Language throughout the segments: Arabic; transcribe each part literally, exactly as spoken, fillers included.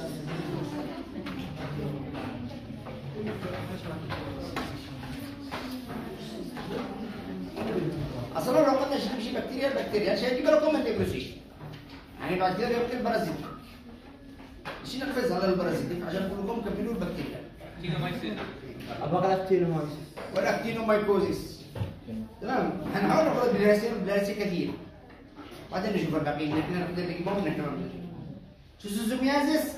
اصلا لو قلنا شنو شي بكتيريا البكتيريا شي يجيب لكم من ديجوزيشن يعني بكتيريا يمكن البرازيت شي نقفز على البرازيت عشان نقول لكم كملوا البكتيريا ابغى اكتينومايسيس ولا اكتينومايكوزيس تمام هنحاول ناخذ بالهرسيه بالهرسيه كثير بعدين نشوف الباقيين نحن نقدر نجيبهم نحن شيستوزوميازيس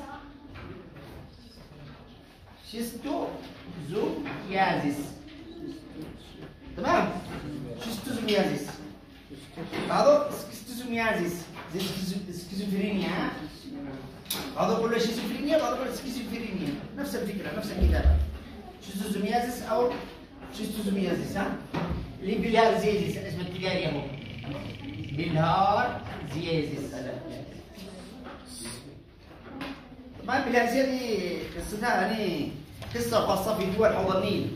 شيستوزوميازيس تمام شيستوزوميازيس هذا سكيزوميازيس زي سكيزوفرينيا هذا كله شيزوفرينيا وهذا كله سكيزوفرينيا نفس الفكره نفس الكتابه شيزوزوميازيس او شيستوزوميازيس ها اللي بالهارزيزيس اسم التجاري هو بالهارزيزيس طبعا بالهارزيزيس دي قصتها يعني قصه خاصه في دول حوض النيل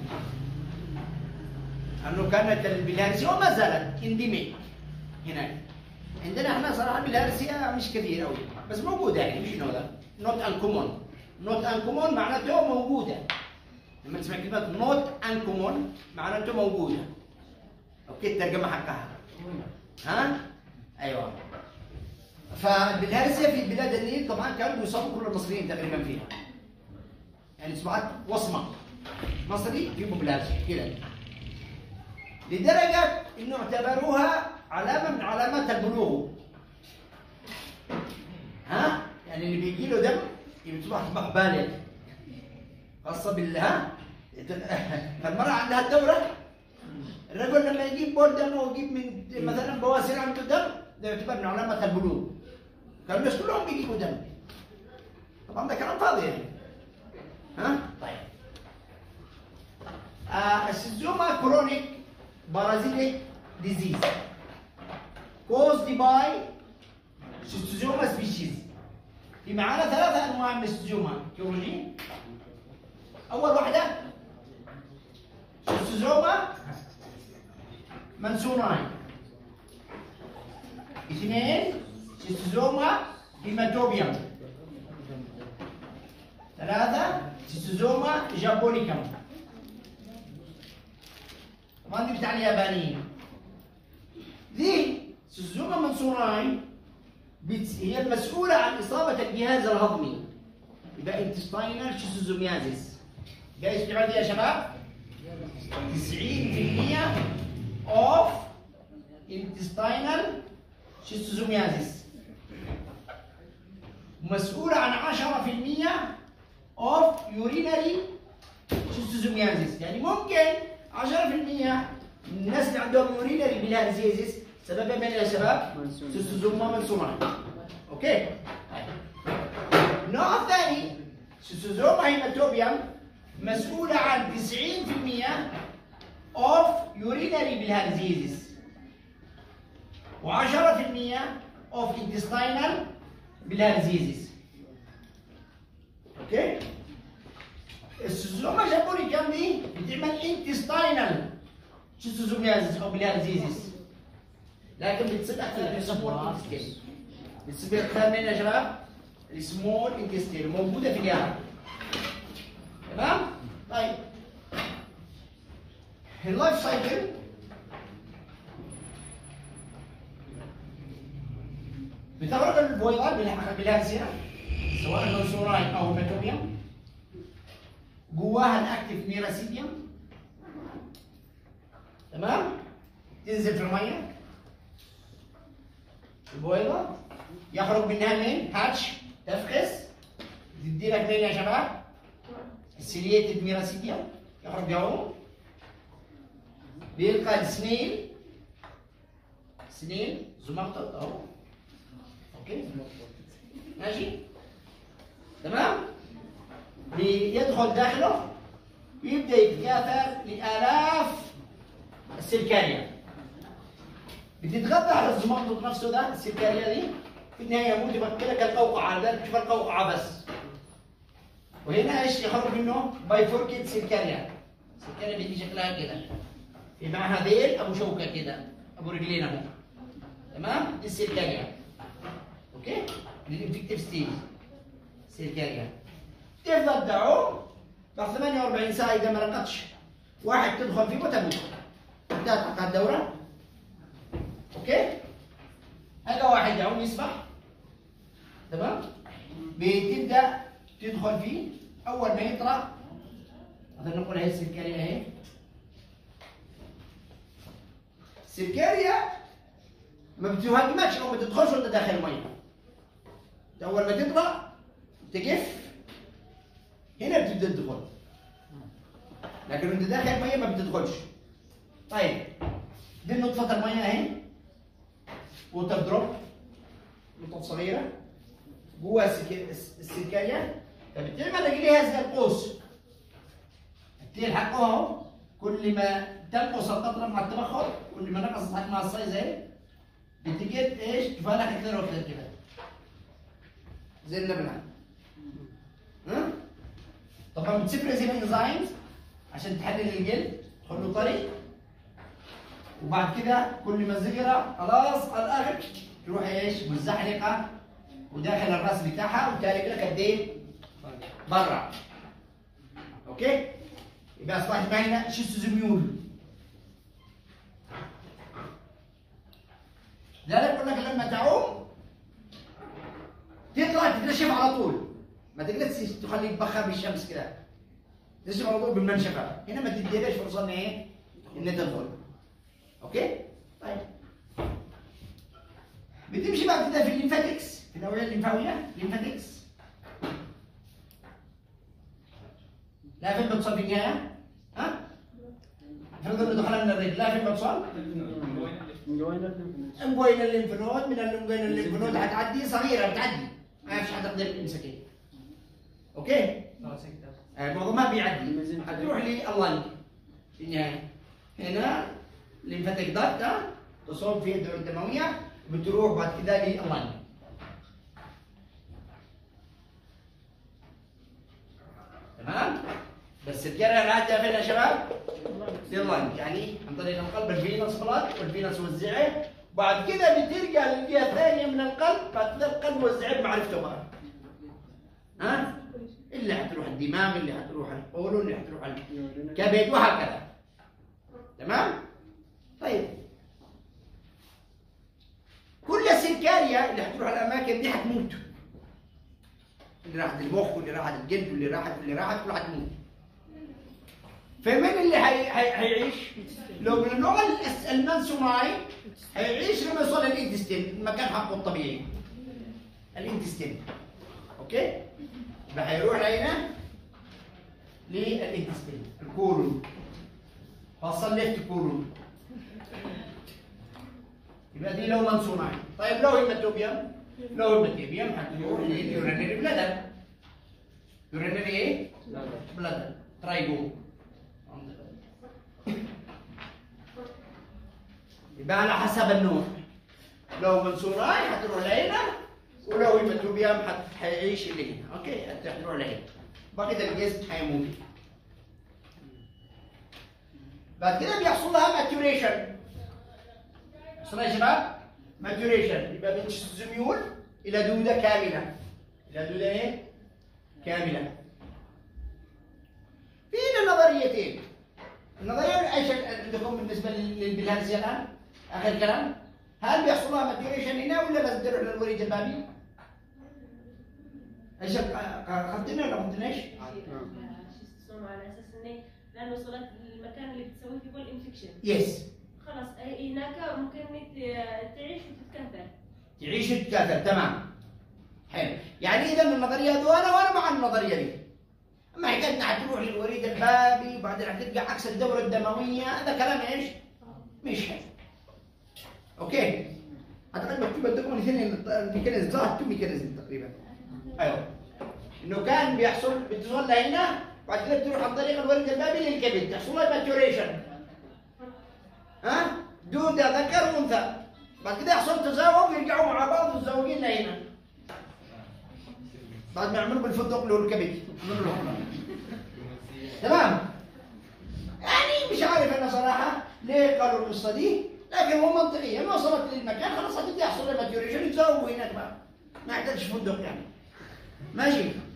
انه كانت البلهارسيا وما زالت انديميك هناك عندنا احنا صراحه البلهارسيا مش كثير قوي بس موجوده يعني مش شنو هذا نوت انكومون نوت انكومون معناته موجوده لما تسمع كلمه نوت انكومون معناته موجوده اوكي الترجمه حقها ها ايوه فالبلهارسيا في بلاد النيل طبعا كانوا يصابوا كل المصريين تقريبا فيها يعني اصبحت وصمه مصري في بلهارسيا كده لدرجة إنه اعتبروها علامة من علامات البلوغ. ها؟ يعني اللي بيجي له دم يصبح أصبح بالغ. خاصة بال ها؟ فالمرأة عندها الدورة الرجل لما يجيب بول دم أو يجيب من مثلا بواسير عنده دم ده يعتبر من علامات البلوغ. كانوا الناس كلهم بيجيبوا دم. طبعا ده كلام فاضي يعني. ها؟ طيب. آه السيزوما كرونيك parasitic disease caused by schistosoma species. في معانا ثلاثة أنواع من الشيستوزوما كيولوجي. أول واحدة شيستوزوما مانسوناي. اثنين شيستوزوما هيماتوبيوم. ثلاثة شيستوزوما جابونيكم. طبعا دي بتاع اليابانيين. دي شيستوزوما مانسوناي هي المسؤولة عن إصابة الجهاز الهضمي. يبقى intestinal schistosomiasis. جاي يشتغل دي يا شباب؟ تسعين بالمئة of intestinal schistosomiasis. مسؤولة عن عشرة بالمئة of urinary schistosomiasis. يعني ممكن عشرة بالمئة من الناس اللي عندهم يورينري بلهارزيزيس سببها من يا شباب؟ شيستوزوما مانسوناي. اوكي؟ النوع الثاني شيستوزوما هيماتوبيوم مسؤولة عن تسعين بالمئة of urinary بلهارزيزيس و10% of intestinal بلهارزيزيس. اوكي؟ الشيستوزوما جابونيكم دي بتعمل انتستاينال شيستوزوميازيس او بلهارزيزيس لكن بتصير اكثر في السمول انتستين. بتصير اكثر من يا شباب السمول انتستين موجوده في اليابان. تمام؟ طيب اللايف سايكل بتغرق البويضات بالهارزيا سواء مانسوناي او هيماتوبيوم جواها الاكتف ميراسيديوم. تمام؟ تنزل في الميه البويضه يخرج منها مين؟ هاتش تفقس تدي لك مين يا شباب؟ السيليتد ميراسيديوم يخرج اهو بيلقى السنيل سنيل زمرطط اهو. اوكي؟ ماشي؟ تمام؟ بيدخل داخله ويبدا يتكاثر لالاف السلكاريا. بتتغذى على الزمرطط نفسه ده السلكاريا دي في النهايه يموت يبقى لك القوقعه ده تشوف القوقعه بس. وهنا ايش يخرج منه؟ بايفوركيت سلكاريا. السلكاريا بيجي شكلها كده في معها ذيل ابو شوكه كده ابو رجلين اهو. تمام؟ دي السلكاريا. اوكي؟ دي الانفكتيف ستيج. سيركاريا تفضل تعوم بعد ثمانية وأربعين ساعة إذا ما لقتش واحد تدخل فيه وتموت. انتهت حلقة الدورة. أوكي؟ هذا واحد يعوم يسبح. تمام؟ بتبدأ تدخل فيه أول ما يطلع. مثلا نقول هي السيركاريا أهي. السيركاريا ما بتهاجمكش أو ما تدخلش وأنت داخل المية. أول ما تطلع تقف هنا بتبدأ تدخل. لكن وأنت داخل المية ما بتدخلش. طيب دي نطفة المية أهي. ووتر دروب نقطة صغيرة جوا السيركاريا. فبالتالي ما تلاقي لها زي القوس. تلحقوها اهو. كل ما تنقص القطرة مع التبخر كل ما نقصت حجمها الصيز اهي بتجد ايش؟ تفالح اكثر واكثر كده. زي اللبنان. ها؟ طبعا بتسفرز الانزيمز عشان تحلل الجلد تخليه طري. وبعد كده كل ما الزجرة خلاص على الاخر تروح ايش؟ مزحلقة وداخل الراس بتاعها وبالتالي كده قد ايه؟ برا. اوكي؟ يبقى اصبحت معنا شيستوزوميول. لذلك قلنا لك لما تعوم تطلع تتنشف على طول. ما تجلسش تخليك تبخر بالشمس كده. تنشف على طول بالمنشفة. هنا ما تديلهاش فرصة ان ايه؟ ان تدخل. اوكي؟ طيب. بتمشي بعد كده في الليمفاتكس، في الأوعية الليمفاوية، ليمفاتكس. لا فين بتصل في النهاية؟ ها؟ فرض انه دخلها من الرجل، لا فين بتصل؟ انجوينا الليمف نود. من الانجوينا الليمف نود هتعدي صغيرة بتعدي. ما فيش حتقدر تمسكها. اوكي؟ الموضوع ما بيعدي. هتروح لللنج في النهاية. هنا ليمفاتيك داكت تصب فيه الدورة الدموية بتروح بعد كده لللنج. تمام؟ بس الجرة راجعة فين يا شباب؟ لللنج، يعني عن طريق القلب الفينوس بلاد والفينوس والزعل. بعد كده بترجع للجهة الثانية من القلب. بعد كده القلب والزعل بمعرفته بقى. ها؟ اللي حتروح الدماغ، اللي حتروح القولون، اللي حتروح الكبد وهكذا. تمام؟ طيب كل السيركاريا اللي حتروح الاماكن دي حتموت. اللي راحت المخ واللي راحت الجلد واللي راحت واللي راحت كلها حتموت. فمين اللي حي... حي... حيعيش؟ لو من النوع المنسوماي حيعيش لما يوصل للانتستين، المكان حقه الطبيعي. الانتستين. اوكي؟ يبقى حيروح لهنا للانتستين، الكولون. فصل ليفت كولون. يبقى دي لو منسوماي. طيب لو هيماتوبيوم، لو هيماتوبيوم حتروح لليورينري بلادر. يورينري ايه؟ بلادر. ترايجو. يبقى على حسب النوع. لو منسوماي حتروح لهنا، ولو هيماتوبيوم حيعيش اللي هنا. اوكي؟ حتروح لهنا. بقية الجسم حيموت. بعد كده بيحصل لها ماتوريشن. يحصل لها يا شباب ماتوريشن. يبقى من شيستوزوميول الى دوده كامله. الى دوده ايه؟ كامله. في هنا نظريتين. النظريه ايش عندكم بالنسبه للبلهارسيا الان؟ اخر كلام. هل بيحصل لها ماتوريشن هنا ولا لازم تروح للوريد البابي؟ ايش اخذتنا ولا ما اخذتناش؟ على اساس انه لانه وصلت للمكان اللي بتسوي فيه الانفكشن. يس. خلاص هناك ممكن تعيش وتتكاثر. تعيش وتتكاثر. تمام. حلو. يعني اذا النظريه دي وانا وانا مع النظريه دي. اما حكايه انها حتروح للوريد البابي وبعدين حترجع عكس الدوره الدمويه، هذا كلام ايش؟ مش حلو. اوكي. اعتقد مكتوب عندكم الاثنين الميكانيزم ظهر تو ميكانيزم تقريبا. ايوه. انه كان بيحصل بتوصل لهنا بعد كده بتروح عن طريق الوريد البابي للكبد، تحصل لها ماتوريشن. ها؟ دودة ذكر وانثى. بعد كده يحصل تزاوج ويرجعوا مع بعض متزوجين لهنا. بعد ما يعملوا بالفندق اللي هو الكبد. تمام؟ يعني مش عارف انا صراحة ليه قالوا القصة دي، لكن هو منطقيا ما وصلت للمكان خلاص هتبدا يحصل لها ماتوريشن يتزوجوا هناك بقى. ما يحتاجش فندق يعني. ماشي.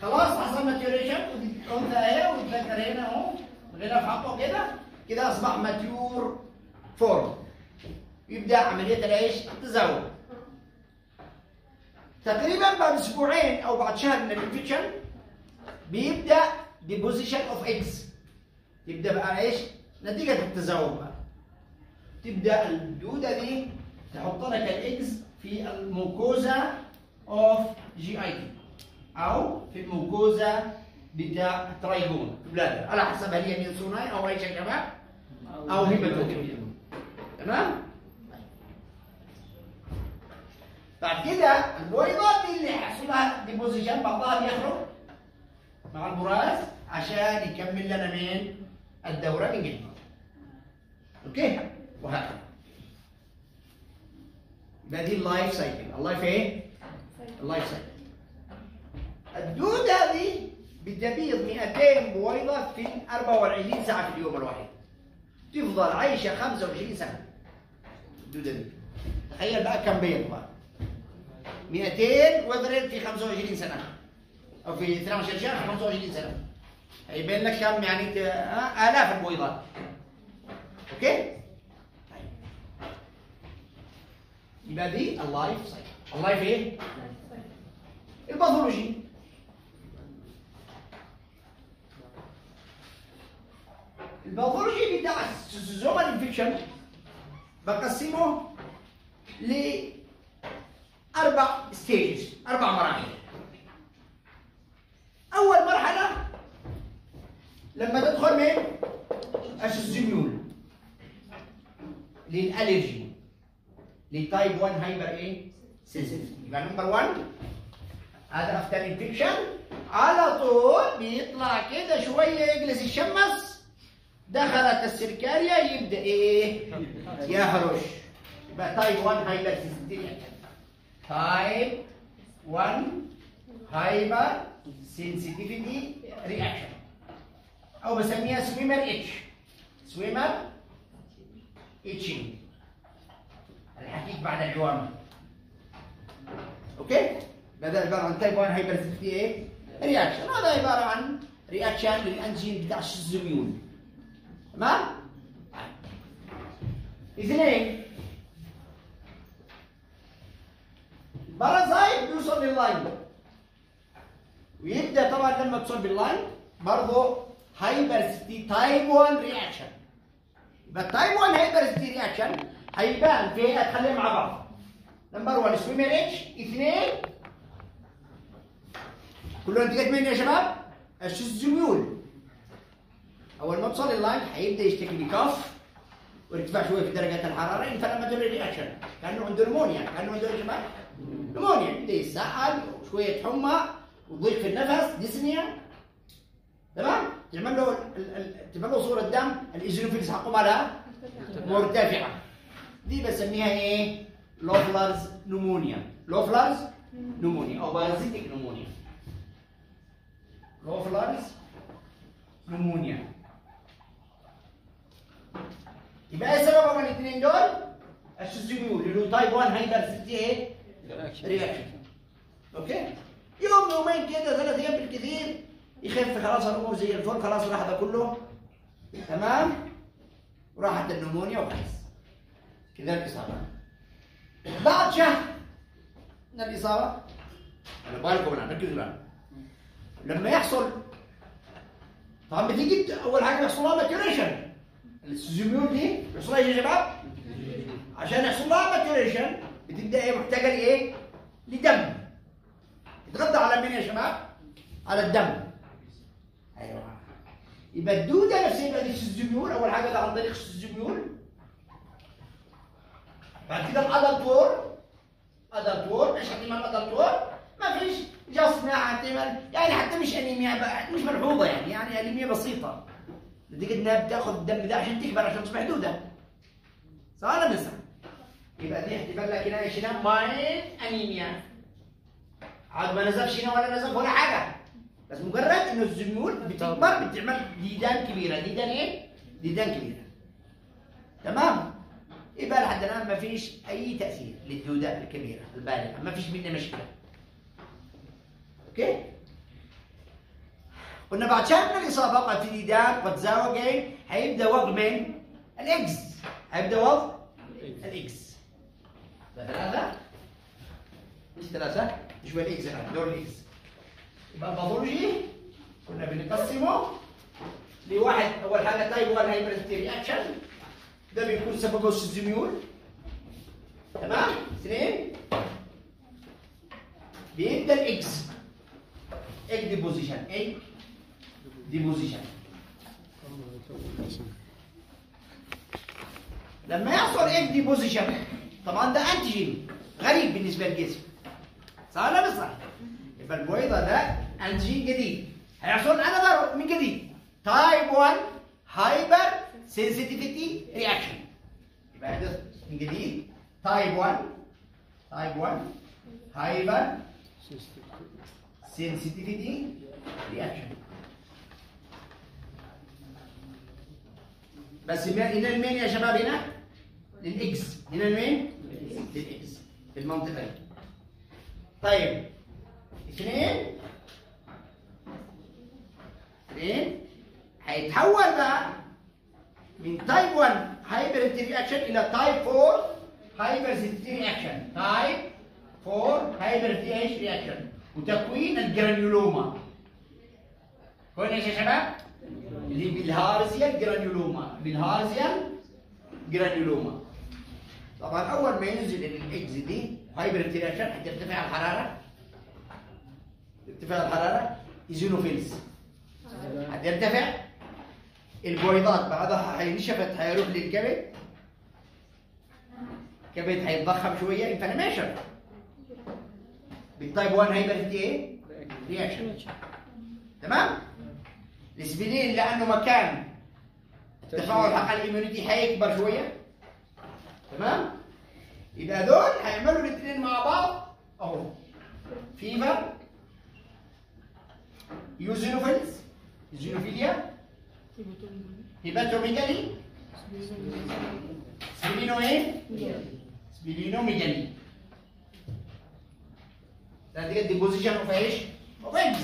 خلاص حصل ماتيوريشن، الانثى اهي والذكر هنا اهو، الغلاف حطه كده، كده اصبح ماتيور فورم. يبدا عمليه الايش؟ التزاوج. تقريبا بعد اسبوعين او بعد شهر من الانفكشن بيبدا ديبوزيشن اوف ايجز. يبدا بقى ايش؟ نتيجه التزاوج بقى تبدا الدوده دي تحط لك الايجز في الموكوزا اوف جي اي تي او في الموكوزا بتاع الترايجون البلادر، على حسب هل هي ميوسوناي او ايش يا شباب؟ او هيباتوتيك. تمام؟ بعد كده البويضات دي اللي حصل لها ديبوزيشن بعضها بيخرج مع البراز عشان يكمل لنا من الدوره من جديد. اوكي؟ وهكذا. يبقى دي اللايف سايكل. اللايف ايه؟ اللايف سايكل. الدودة دي بتبيض مئتين بويضة في أربعة وعشرين ساعة في اليوم الواحد. تفضل عايشة خمسة وعشرين سنة. الدودة دي. تخيل بقى كم بيض بقى. مئتين وضرب في خمسة وعشرين سنة. أو في اثنتي عشرة شهر في خمسة وعشرين سنة. هيبين لك كم يعني آلاف البويضات. أوكي؟ يبقى دي اللايف سايكل. اللايف ايه؟ الباثولوجي. الباثولوجي بتاع السوزوما انفكشن بقسمه لأربع ستيجز، أربع مراحل. أول مرحلة لما تدخل من السوزيميول للألرجي لتايب واحد هايبر ايه؟ سنسيتيف. يبقى نمبر واحد هذا افتر انفكشن على طول بيطلع كده شويه يجلس يشمس، دخلت السركاريا يبدا ايه؟ يهرش. يبقى تايب واحد هايبر سنسيتيف. تايب واحد هايبر سنسيتيفيتي رياكشن او بسميها سويمر اتش. سويمر اتشنج. الحقيق بعد العوامة. اوكي؟ هذا عبارة عن تايب واحد هايبر سنسيتيفيتي ايه؟ رياكشن. هذا عبارة عن رياكشن للانزيم بتاع السوزيميول. تمام؟ اثنين بارازايت بيوصل لللاين ويبدا طبعا لما تصل باللاين برضه هايبر سنسيتيفيتي تايب واحد رياكشن. يبقى التايب واحد هايبر سنسيتيفيتي رياكشن هيبان في هنا، تخليهم مع بعض. نمبر واحد سويمر اتش. اثنين كلهم نتيجة مين يا شباب؟ السوزيميول. أول ما تصل اللاين هيبدأ يشتكي بكف وارتفاع شوية في درجة الحرارة، انفلاماتوري رياكشن، كأنه عنده نمونيا، كأنه عنده يا شباب؟ نمونيا، يبدأ يسعل وشوية حمى وضيق في النفس، ديسنيا. تمام؟ تعمل له تعمل له صورة دم، الإيزينوفيلز حقه مالها مرتفعة. دي بسميها ايه؟ لوفلرز نمونيا. لوفلرز نمونيا او بارازيتيك نمونيا. لوفلرز نمونيا. يبقى ايه سببهم الاثنين دول؟ السوزيميول اللي هو تايب واحد هايبر سنسيتيفيتي ايه؟ رياكشن. اوكي؟ يوم يومين كده ثلاث ايام بالكثير يخف، خلاص الامور زي الفل، خلاص راح ده كله. تمام؟ وراحت النمونيا وخلص. كذا الإصابة. بعد شهر من الإصابة، أنا بالكم أنا ركزوا معي. لما يحصل طبعا بتيجي أول حاجة يحصل لها ماتيوريشن. السوزيميول دي يحصل لها إيه يا شباب؟ عشان يحصل لها ماتيوريشن بتبدأ إيه؟ محتاجة لإيه؟ لدم. تتغذى على مين يا شباب؟ على الدم. أيوه. يبقى الدودة نفسها يبقى دي السوزيميول، أول حاجة ده عن طريق السوزيميول. بعد كده الادلت وور. ادلت وور ايش احتمال الادلت وور؟ ما فيش جصنا احتمال، يعني حتى مش انيميا بقى، مش ملحوظه يعني، يعني انيميا بسيطه. نتيجه انها بتاخذ الدم ده عشان تكبر عشان تصبح دوده. صح ولا مش صح؟ يبقى دي احتمال لكنها ايش هنا؟ ماين انيميا. عاد ما نزفش هنا ولا نزف ولا حاجه. بس مجرد انه الزميول بتكبر بتعمل ديدان كبيره، ديدان ايه؟ ديدان كبيره. تمام؟ يبقى لحد الان ما فيش اي تاثير للدوده الكبيره البالغه، ما فيش منها مشكله. اوكي؟ قلنا بعد شهر من الاصابه قد تبتدي دام قد تزاوج ايه؟ حيبدا وضع من الاكس، حيبدا وضع الاكس. ثلاثه مش ثلاثه مش وين الاكس الان دور الاكس. يبقى باثولوجي كنا بنقسمه لواحد، اول حاجه تايب واحد هايبرستي رياكشن، ده بيكون سببه السيزيميول. تمام؟ اثنين بيبدا الاكس اك ديبوزيشن، اك ديبوزيشن. لما يحصل اك ديبوزيشن طبعا ده انتيجين غريب بالنسبه للجسم، صح ولا مش صح؟ يبقى البويضه ده انتيجين جديد هيحصل انذر من جديد تايب واحد هايبر سنسيتيفيتي رياكشن. يبقى ده من جديد تايب واحد، تايب واحد هايبر سنسيتيفيتي رياكشن. بس هنا المين يا شباب؟ هنا للاكس، هنا المين للاكس في المنطقه دي. طيب اثنين اثنين هيتحول بقى من تايب واحد هايبر رياكشن الى تايب أربعة هايبر سنسيتيفيتي رياكشن، تايب أربعة هايبر رياكشن، وتكوين الجرانيولوما. كويس يا شباب؟ اللي بالهارزيال جرانيولوما، بالهارزيال جرانيولوما. طبعا اول ما ينزل الاكس دي هايبر رياكشن هترتفع الحراره، ارتفاع الحراره ايزينوفيلز هترتفع، البويضات بعدها هينشفت هيروح للكبد، الكبد هيتضخم شويه انفلاميشن بالتايب واحد هايبر ايه؟ رياكشن. تمام؟ الاسبرين لانه مكان تفاعل حق الاميونيتي هيكبر شويه. تمام؟ يبقى دول هيعملوا الاثنين مع بعض اهو فيفر يوزينوفيلز يوزينوفيليا هيباتوميجالي سبلينو ايه؟ سبلينوميجالي. ده دي ديبوزيشن اوف ايش؟ اوف ايجز.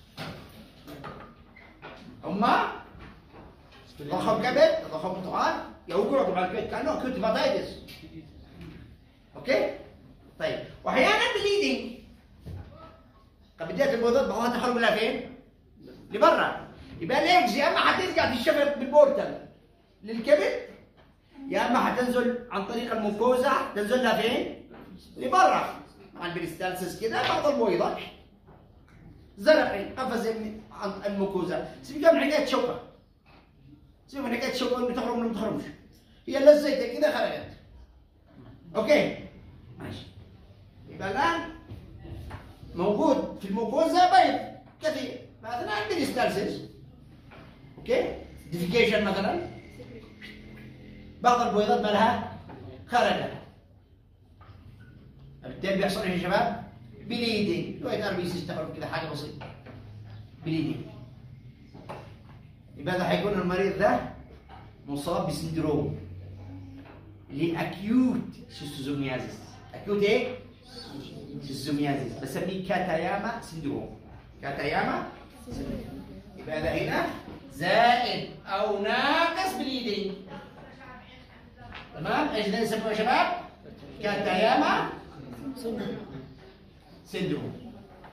هما ضخم كبد، ضخم طعام، يوجعوا مع الكبد كانه اكيوت هيباتايتس. اوكي؟ طيب واحيانا بليدنج. طب بدايه البويضات بعضها تخرج لها فين؟ لبرا. يبقى الاكس يا اما هترجع تشفط بالبورتال للكبد يا اما هتنزل عن طريق الموكوزا، تنزل لها فين؟ لبرا مع البريستالسيس كده. بعض البويضات زرقي قفز عن الموكوزا، سيبك من حكايه شوكه، سيبك من حكايه شوكه انه تخرج ولا ما تخرجش، هي لزيتها كده خرجت. اوكي؟ ماشي. يبقى الان موجود في الموكوزا بيض كثير اثناء البريستالسيس. اوكي؟ ديفيكيشن مثلا، بعض البويضات مالها خرجت، بالتالي بيحصل ايش يا شباب؟ بليدنج، شويه ار بي سي تخرج كده حاجه بسيطه بليدنج. يبقى ده هيكون المريض ده مصاب بسندروم اللي هي اكيوت شيستوزوميازيس. اكيوت ايه؟ شيستوزوميازيس، بسميه كاتاياما سندروم. كاتاياما سندروم. يبقى ده هنا زائد او ناقص بليدنج. تمام؟ ايش ده يسموه يا شباب؟ كاتاياما سندروم.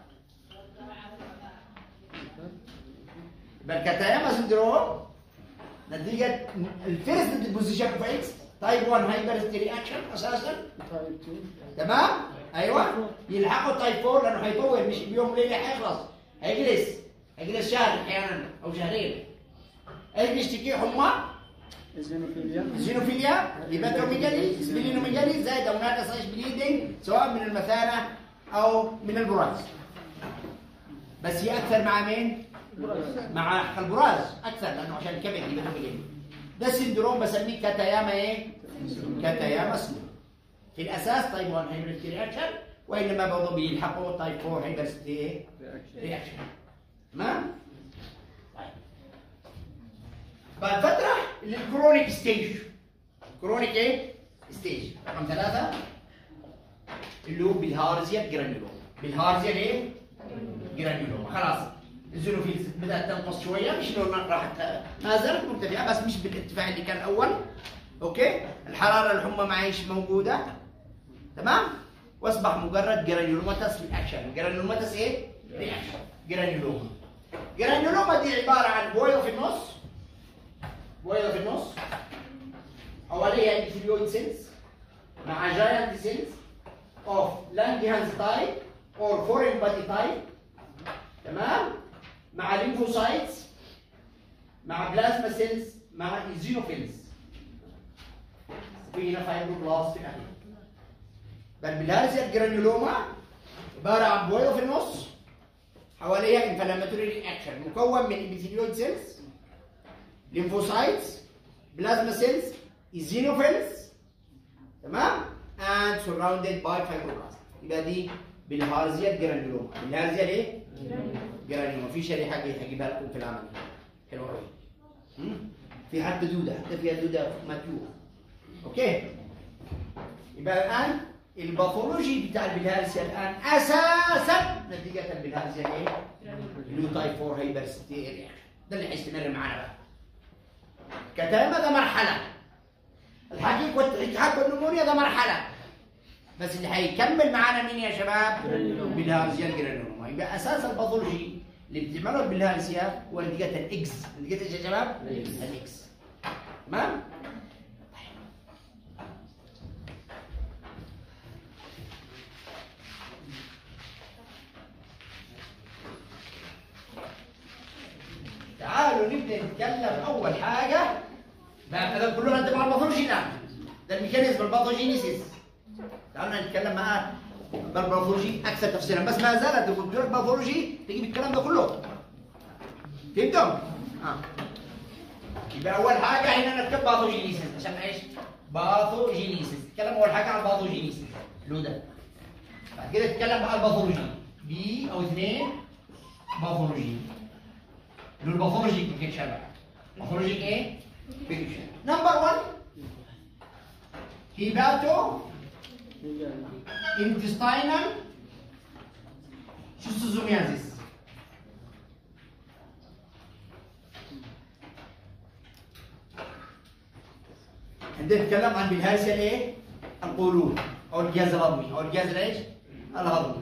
يبقى الكاتاياما سندروم نتيجة الفيرست ديبوزيشن اوف اكس تايب واحد هايبرستي رياكشن اساسا. تمام؟ ايوه يلحقوا تايب أربعة لانه هيطول، مش بيوم وليله هيخلص، هيجلس هيجلس شهر احيانا او شهرين. ايش بيشتكي؟ حمى، الزينوفيليا، الزينوفيليا، هيباتوميجالي، سبلينوميجالي، زائد او ناقص ايش؟ بليدنج، سواء من المثانه او من البراز. بس هي اكثر مع مين؟ مع البراز اكثر لانه عشان الكبد هيباتوميجالي. ده سندروم بسميه كاتاياما ايه؟ كاتاياما سندروم. في الاساس تايب واحد هايبرستي رياكشن، وانما برضه بيلحقوا تايب أربعة هايبرستي رياكشن. تمام؟ طيب بعد فتره للكرونيك ستيج. كرونيك ايه؟ ستيج رقم ثلاثه اللي هو بالهارزيال جرانيولوما. بالهارزيال ايه؟ جرانيولوما. خلاص الزينوفيلز بدات تنقص شويه، مش انه راحت، ما زالت مرتفعه بس مش بالارتفاع اللي كان اول. اوكي؟ الحراره الحمى ما عادش موجوده. تمام؟ واصبح مجرد جرانيولوماتس رياكشن. جرانيولوماتس ايه؟ رياكشن. جرانيولوما. جرانيولوما دي عباره عن بويضه في النص. بويضه في النص حواليها انتيليويد سيلز مع جاينت سيلز اوف لانجهانز تايب اور فورين بادي تايب. تمام؟ مع ليمفوسايتس مع بلازما سيلز مع ايزينوفيلز. في هنا فايبروبلاست في الاخر. بالبلازيا الجرانيولوما عباره عن بويضه في النص حواليها انفلاماتوري رياكشن مكون من ابيثيليويد سيلز، ليمفوسايتس، بلازما سيلز، ايزينوفيلز. تمام؟ and surrounded by fibroblasts. يبقى دي بالهارزيا الجرانيولوما. بالهارزيا ليه؟ جرانيولوما. في شريحه هجيبها لكم في العمل. حلوه قوي. في حتى دوده، حتى فيها دوده ماتيوه. اوكي؟ يبقى الان الباثولوجي بتاع البلهارسيا الان اساسا نتيجه البلهارسيا ايه؟ اللي هو تايب أربعة هايبرستي رياكشن. ده اللي هيستمر معانا بقى. كتامة ده مرحله. الحقيق والالتهاب والنمونيا ده مرحله. بس اللي هيكمل معانا مين يا شباب؟ بالهارسيا الجرانيولوما. يبقى اساس الباثولوجي اللي بتعمله البلهارسيا هو نتيجه الاكس. نتيجه ايش يا شباب؟ الاكس. تمام؟ تعالوا نبدا نتكلم اول حاجه بقى. ده كلنا انت مع الباثولوجي الان. ده الميكانيزم الباثوجينيسيس. تعالوا نتكلم مع الباثولوجي اكثر تفصيلا، بس ما زالت الدكتور الباثولوجي تجيب الكلام ده كله. فهمتم؟ اه. يبقى اول حاجه هنا نكتب باثوجينيسيس عشان ايش؟ باثوجينيسيس. نتكلم اول حاجه عن الباثوجينيسيس اللي هو ده. بعد كده نتكلم بقى الباثولوجي. بي او اثنين باثولوجي. اللي هو الباثولوجي بيكتشر بقى. باثولوجي ايه؟ بيكتشر. نمبر واحد هيباتو intestinal schistosomiasis. عندنا نتكلم عن بالهارسيا ايه؟ القولون او الجهاز الهضمي او الجهاز الايش؟ الهضمي.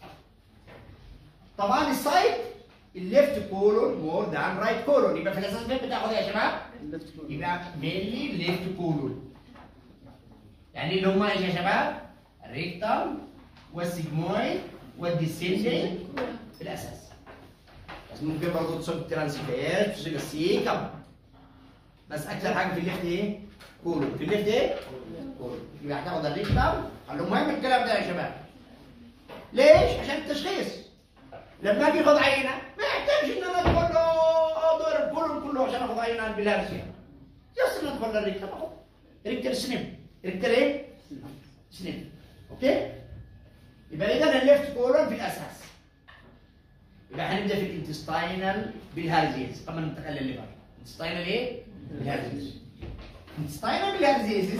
طبعا السايت الليفت كولون مور ذان رايت كولون. يبقى في الاساس مين بتاخد يا شباب؟ يبقى مينلي ليفت كولون. يعني اللي هم ايش يا شباب؟ الريكتم والسيجمويد والديسندنج في الاساس. بس ممكن برضه تصب الترانسفير تصب السيكم. بس اكثر حاجه في الليفت ايه؟ كولون. في الليفت ايه؟ كولون. يبقى هتاخد الريكتم. المهم الكلام ده يا شباب. ليش؟ عشان التشخيص. لما اجي اخذ عينه ما يحتاجش ان انا ادخل له اضرب كولون كله عشان اخذ عينه عن بالهارسيا. بس ندخل للريكتم اخذ ريكتر سنين. ريكتر ايه؟ سنين. اوكي؟ يبقى اذا الليفت كولون في الاساس. يبقى هنبدا في الانتستاينال بالهارزيز قبل ما ننتقل للليفر. انتستاينال ايه؟ بالهارزيز. انتستاينال بالهارزيز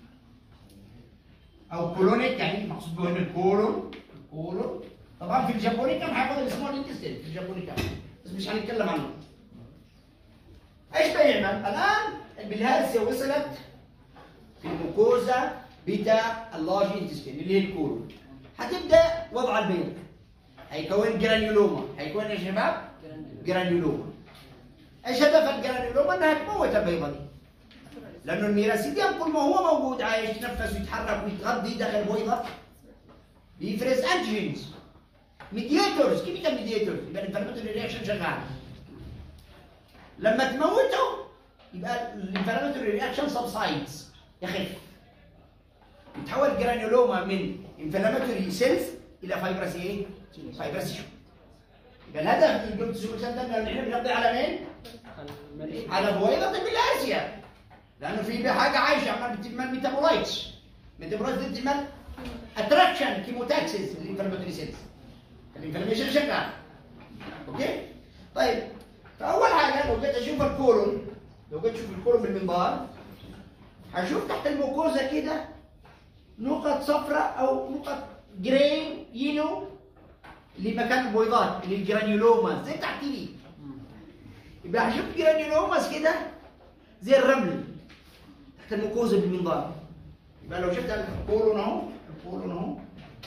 او كولونيك، يعني مقصود به الكولون. الكولون طبعا في الجابوني كان هياخد السمول انتستين في الجابوني كان، بس مش هنتكلم عنه. ايش بيعمل؟ الان البلهارسيا وصلت في الموكوزا بتاع اللارج انتستين اللي هي الكولون. هتبدا وضع البيض. هيكون جرانيولوما. هيكون يا شباب؟ جرانيولوما. ايش هدف الجرانيولوما؟ انها تموت البيضه دي. لانه الميراسيديوم طول ما هو موجود عايش يتنفس ويتحرك ويتغذي داخل البيضه بيفرز انتيجينز ميدياتورز، كيميكال ميدياتورز. يبقى الانفلاماتوري رياكشن شغال. لما تموته يبقى الانفلاماتوري رياكشن سبسايدز، يخف. يتحول جرانيولوما من انفلاماتوري سيلز الى فايبرس ايه؟ فايبرس تيشو. يبقى الهدف من الجلوتوزوميسان ده ان احنا بنقضي على مين؟ على بويضه البلهارسيا. لانه في حاجه عايشه عمال بتعمل ميتابولايتس. ميتابولايتس دي بتعمل اتراكشن كيموتاكسيس للانفلاماتوري سيلز. الانفلاميشن شغال. اوكي؟ طيب فاول حاجه لو جيت اشوف الكولون، لو جيت اشوف الكولون بالمنظار هشوف تحت الموكوزا كده نقط صفراء او نقط جراي يلو اللي مكان البويضات اللي الجرانيولوما زي تحت دي. يبقى شفت جرانيولوماس كده زي الرمل تحت الميكوزا بالمنظار. يبقى لو شفت الكولون اهو، الكولون اهو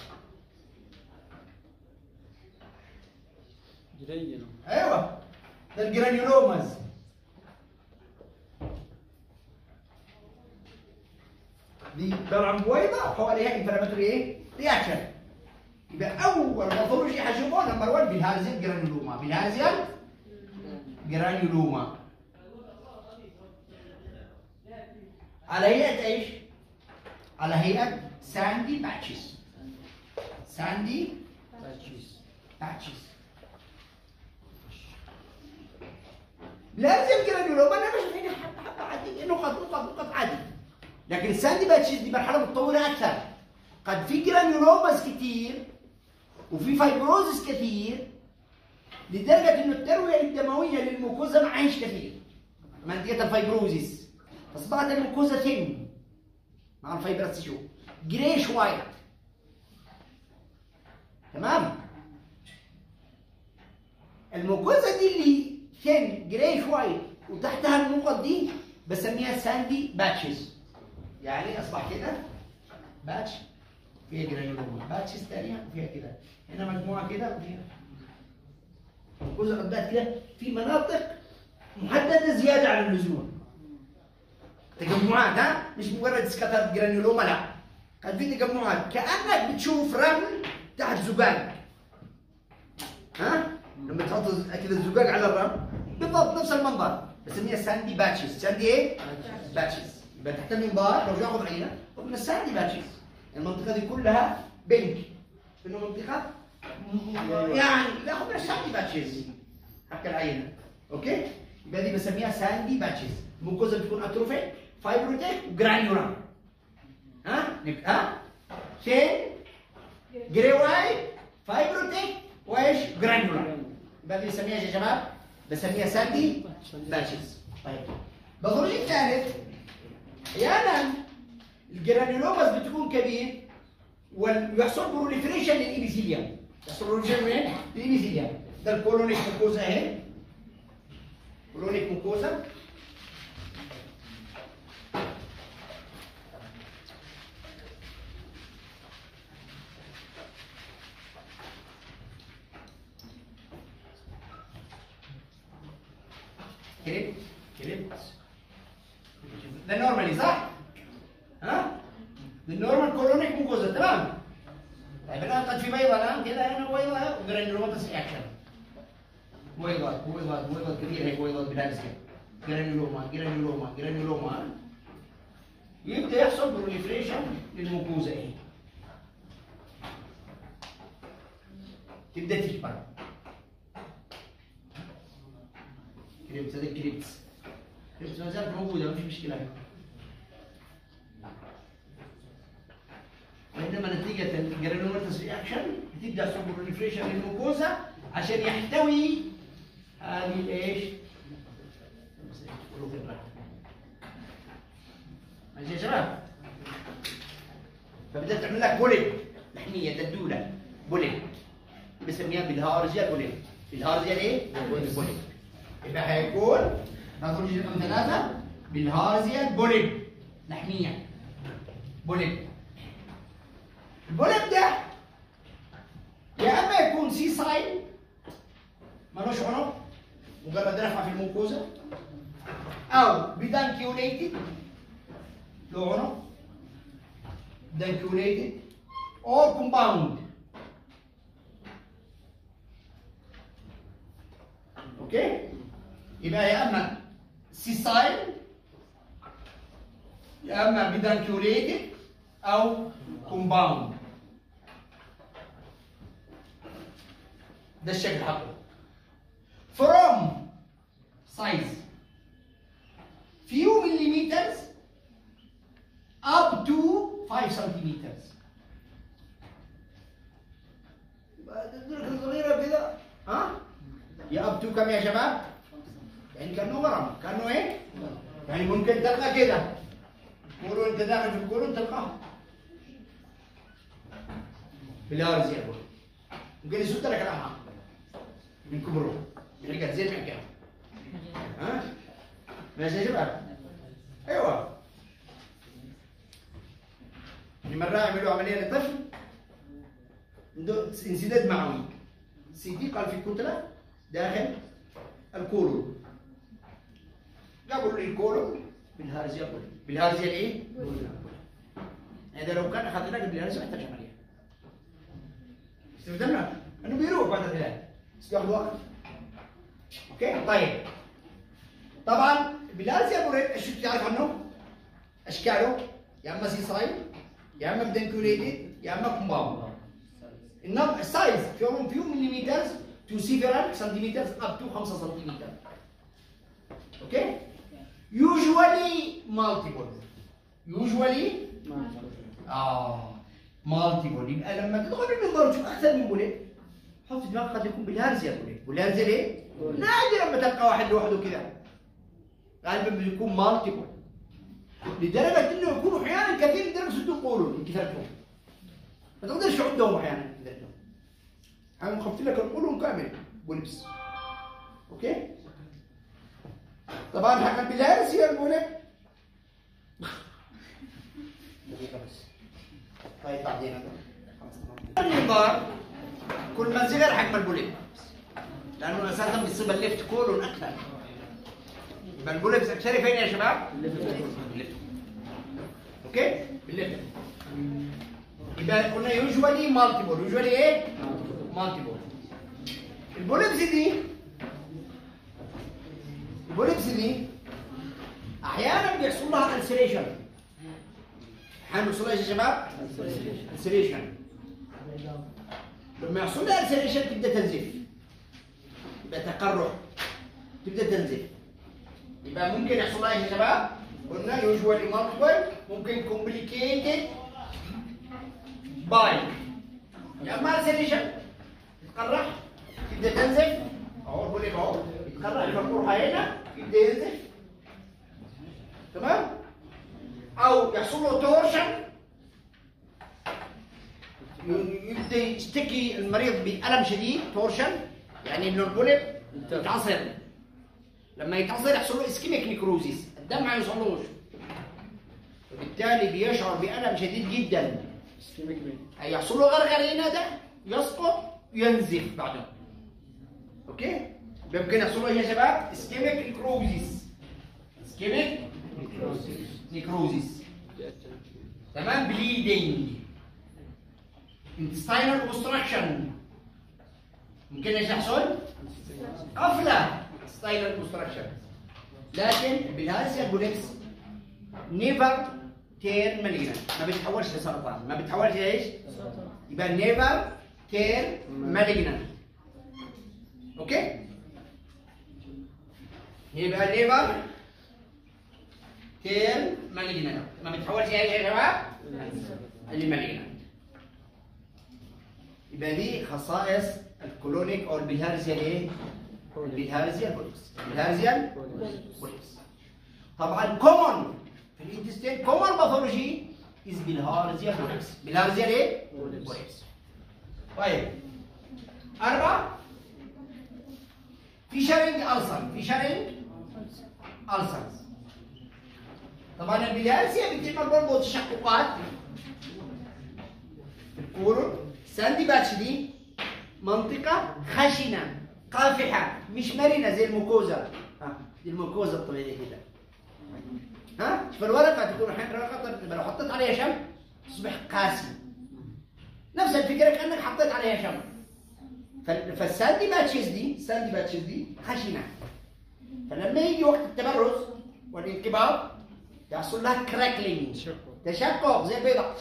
جرينو. ايوه ده الجرانيولوماس. دي طبعا بويضه حواليها انفلاماتوري ايه؟ رياكشن. يبقى اول باثولوجي حشوفه نمبر واحد بالهارزيال جرانيولوما، بالهارزيال جرانيولوما على هيئه ايش؟ على هيئه ساندي باتشز. ساندي باتشز لازم جرانيولوما انا مش فيها حبه حبه عادي، نقط نقط نقط عادي. لكن الساندي باتشز دي مرحله متطوره اكثر. قد في جرانيولوماز كتير وفي فايبروزس كثير لدرجه انه الترويه الدمويه للميكوزا ما عايش كثير. منطقه الفايبروزس اصبحت الميكوزا ثين مع الفايبرس تيشو جريش وايت. تمام؟ الميكوزا دي اللي ثين جريش وايت وتحتها النقط دي بسميها ساندي باتشز. يعني اصبح كده باتش فيها جرانيولوما، باتشز ثانيه وفيها كده، هنا مجموعه كده وفيها الميكوزا قد بقت كده في مناطق محدده زياده عن اللزوم. تجمعات، ها؟ مش مجرد سكتات جرانيولوما، لا. قد في تجمعات كانك بتشوف رمل تحت زجاج. ها؟ لما تحط كده الزجاج على الرمل بالضبط نفس المنظر، بسميها ساندي باتشز. ساندي ايه؟ باتشز. يبقى تحت المنظار لو ياخذ عينه ومن الساندي باتشز. المنطقه دي كلها بينك، انه منطقه يعني ياخذ من الساندي باتشز حق العينه. اوكي؟ يبقى دي بسميها ساندي باتشز. الميكوزا بتكون اتروفيك، فايبروتيك وجرانيولار. ها؟ ها؟ شين جري وايت فايبروتيك وايش؟ جرانيولار. يبقى دي بسميها يا شباب بسميها ساندي باتشز. طيب باثولوجي الثالث احيانا الجرانيولوماس بتكون كبير ويحصل بروليفريشن للإيبيثيليوم. يحصل بروليفريشن وين؟ للإيبيثيليوم. ده الكولونيك ميكوزا اهي. كولونيك ميكوزا كريبت كريبت ده نورمالي صح؟ ها؟ ده النورمال كولونيك ميكوزا. تمام؟ طيب الان قد في بيضه الان كده هنا بيضه وجرانيولوماتس رياكشن. بيضات بيضات بيضات كثير هيك بيضات بالهذا كده. جرانيولوما جرانيولوما جرانيولوما يبدا يحصل بروليفريشن للميكوزا اهي. تبدا تكبر. كريبس هذا كريبس. كريبس ما زالت موجوده ما في مشكله. وإنما نتيجة الجرانيولوماتس رياكشن بتبدا يحصل بروليفريشن للميكوزا عشان يحتوي هذه الايش؟ ماشي يا شباب؟ فبدأت تعمل لك بوليب لحمية ددولة بوليب بسميها بالهارزيال بوليب. بالهارزيال ايه؟ بوليب. يبقى هيكون باثولوجي رقم ثلاثة بالهارزيال بوليب لحمية بوليب. البوليب ده يا اما يكون سي ساين مالوش عنق مجرد رفعه في الميكوزا، او بدانكيوليتد له عنق دانكيوليتد او كومباوند. اوكي؟ يبقى يا اما سي ساين يا اما بدانكيوليتد او كومباوند. ده الشكل حقه. from size few millimeters up to five centimeters. الدرجة الصغيرة كده ها؟ يا up to كم يا شباب؟ يعني كأنه ورم، كأنه ايه؟ يعني ممكن تلقى كده. كولون انت داخل في الكولون تلقاه. بالهارزيال ممكن يسد لك الامعاء من كبره بيلقى زي ما كان. ها ماشي يا شباب؟ ايوه. مرة عملوا عملية لطفل عنده انسداد معوي، سي دي قال في كتلة داخل الكولون، جابوا له الكولون بالهارزيا بالهارزيا الايه؟ هذا لو كان اخذنا بالهارزيا ما يحتاج عملية. استخدمنا انه بيروح بعد العلاج بس بياخذ وقت. اوكي طيب. طبعا بالهارزيا بوريت ايش بتعرف عنه؟ اشكاله يا اما سيسايد يا اما بدنكوليتد يا اما كومباوند. النم السايز فيهم فيو مليمتر تو سيفرال سنتيمتر اب تو خمسة سنتيمتر. اوكي؟ يوجوالي مالتيبل. يوجوالي اه مالتيبل. يبقى لما تدخل المنظار تشوف اكثر من بوليت حط في دماغك قد يكون بالهارزيا بوليت. والهارزيا ليه؟ نادر لما تلقى واحد لوحده كذا. غالبا بيكون مالتيبل. لدرجه انه يكونوا احيانا كثير لدرجه صدق قولوا من كثرتهم. ما تقدرش تعدهم احيانا كثرتهم. احنا مخففين لك القولون كامل بولبس. اوكي؟ طبعا حكم بالهارزيا البولب. دقيقة بس. طيب بعدين المنظار كل ما صغر حجم البولب. لانه اساسا بيصيب الليفت كولون اكثر. يبقى البولبس اكثر فين يا شباب؟ الليفت. اوكي؟ بالليفت. يبقى قلنا يوجوالي مالتيبل. يوجوالي ايه؟ مالتيبل. البولبس دي البولبس دي احيانا بيحصل لها السريشن. احيانا بيحصل لها ايش يا شباب؟ السريشن. لما يحصل لها السريشن تبدا تنزف. يبقى تقرح. تبدا تنزف. يبقى ممكن يحصل لها ايش يا شباب؟ قلنا يوجوالي مالتيبل. ممكن كومبليكيتد باي يا اما السريشن تتقرح تبدا تنزف. اهو البولب اهو يتقرح الفرقوره هنا يبدا ينزف. تمام؟ او يحصل له تورشن يبدا يشتكي المريض بألم شديد. تورشن يعني انه البولب يتعصر. لما يتعصر يحصل له اسكيميك نيكروزيس. الدم ما يوصلوش وبالتالي بيشعر بألم شديد جدا. هيحصل له غرغرينه ده يسقط ينزف بعده. اوكي؟ يمكن يحصل له يا شباب اسكيميك نيكروزيس. اسكيميك نيكروزيس. تمام؟ بليدنج. intestinal obstruction. ممكن ايش يحصل؟ قفله. intestinal obstruction. لكن بالهارزيا البولبس نيفر تير مالجنان. ما بيتحولش لسرطان. ما بيتحولش لايش؟ يبقى نيفر تير مالجنان. اوكي؟ يبقى نيفر تير مالجنان. ما بيتحولش لايش يا شباب؟ لمالجنان. يبقى دي خصائص الكولونيك او البلهارزيا ايه؟ البلهارزيا البولبس. البلهارزيا البولبس. طبعا كومون في الانتستين كومون باثولوجي از بالهارزيا بولبس. بالهارزيا ايه؟ بولبس. طيب أربعة في شرنج ألسر. في شرنج ألسر. طبعا البلهارزيا بتعمل برضه تشققات في الكولون. ساندي باتش دي منطقة خشنة قافحة مش مرنة زي الموكوزا. ها دي الموكوزا الطبيعية كده. ها فالورقة تكون ورقة لو حطيت عليها شمع تصبح قاسي. نفس الفكرة كأنك حطيت عليها شمع. فالساندي باتشز دي الساندي باتشز دي خشنة. فلما يجي وقت التبرز والانقباض يحصل لها كراكلينج تشقق زي البيضة.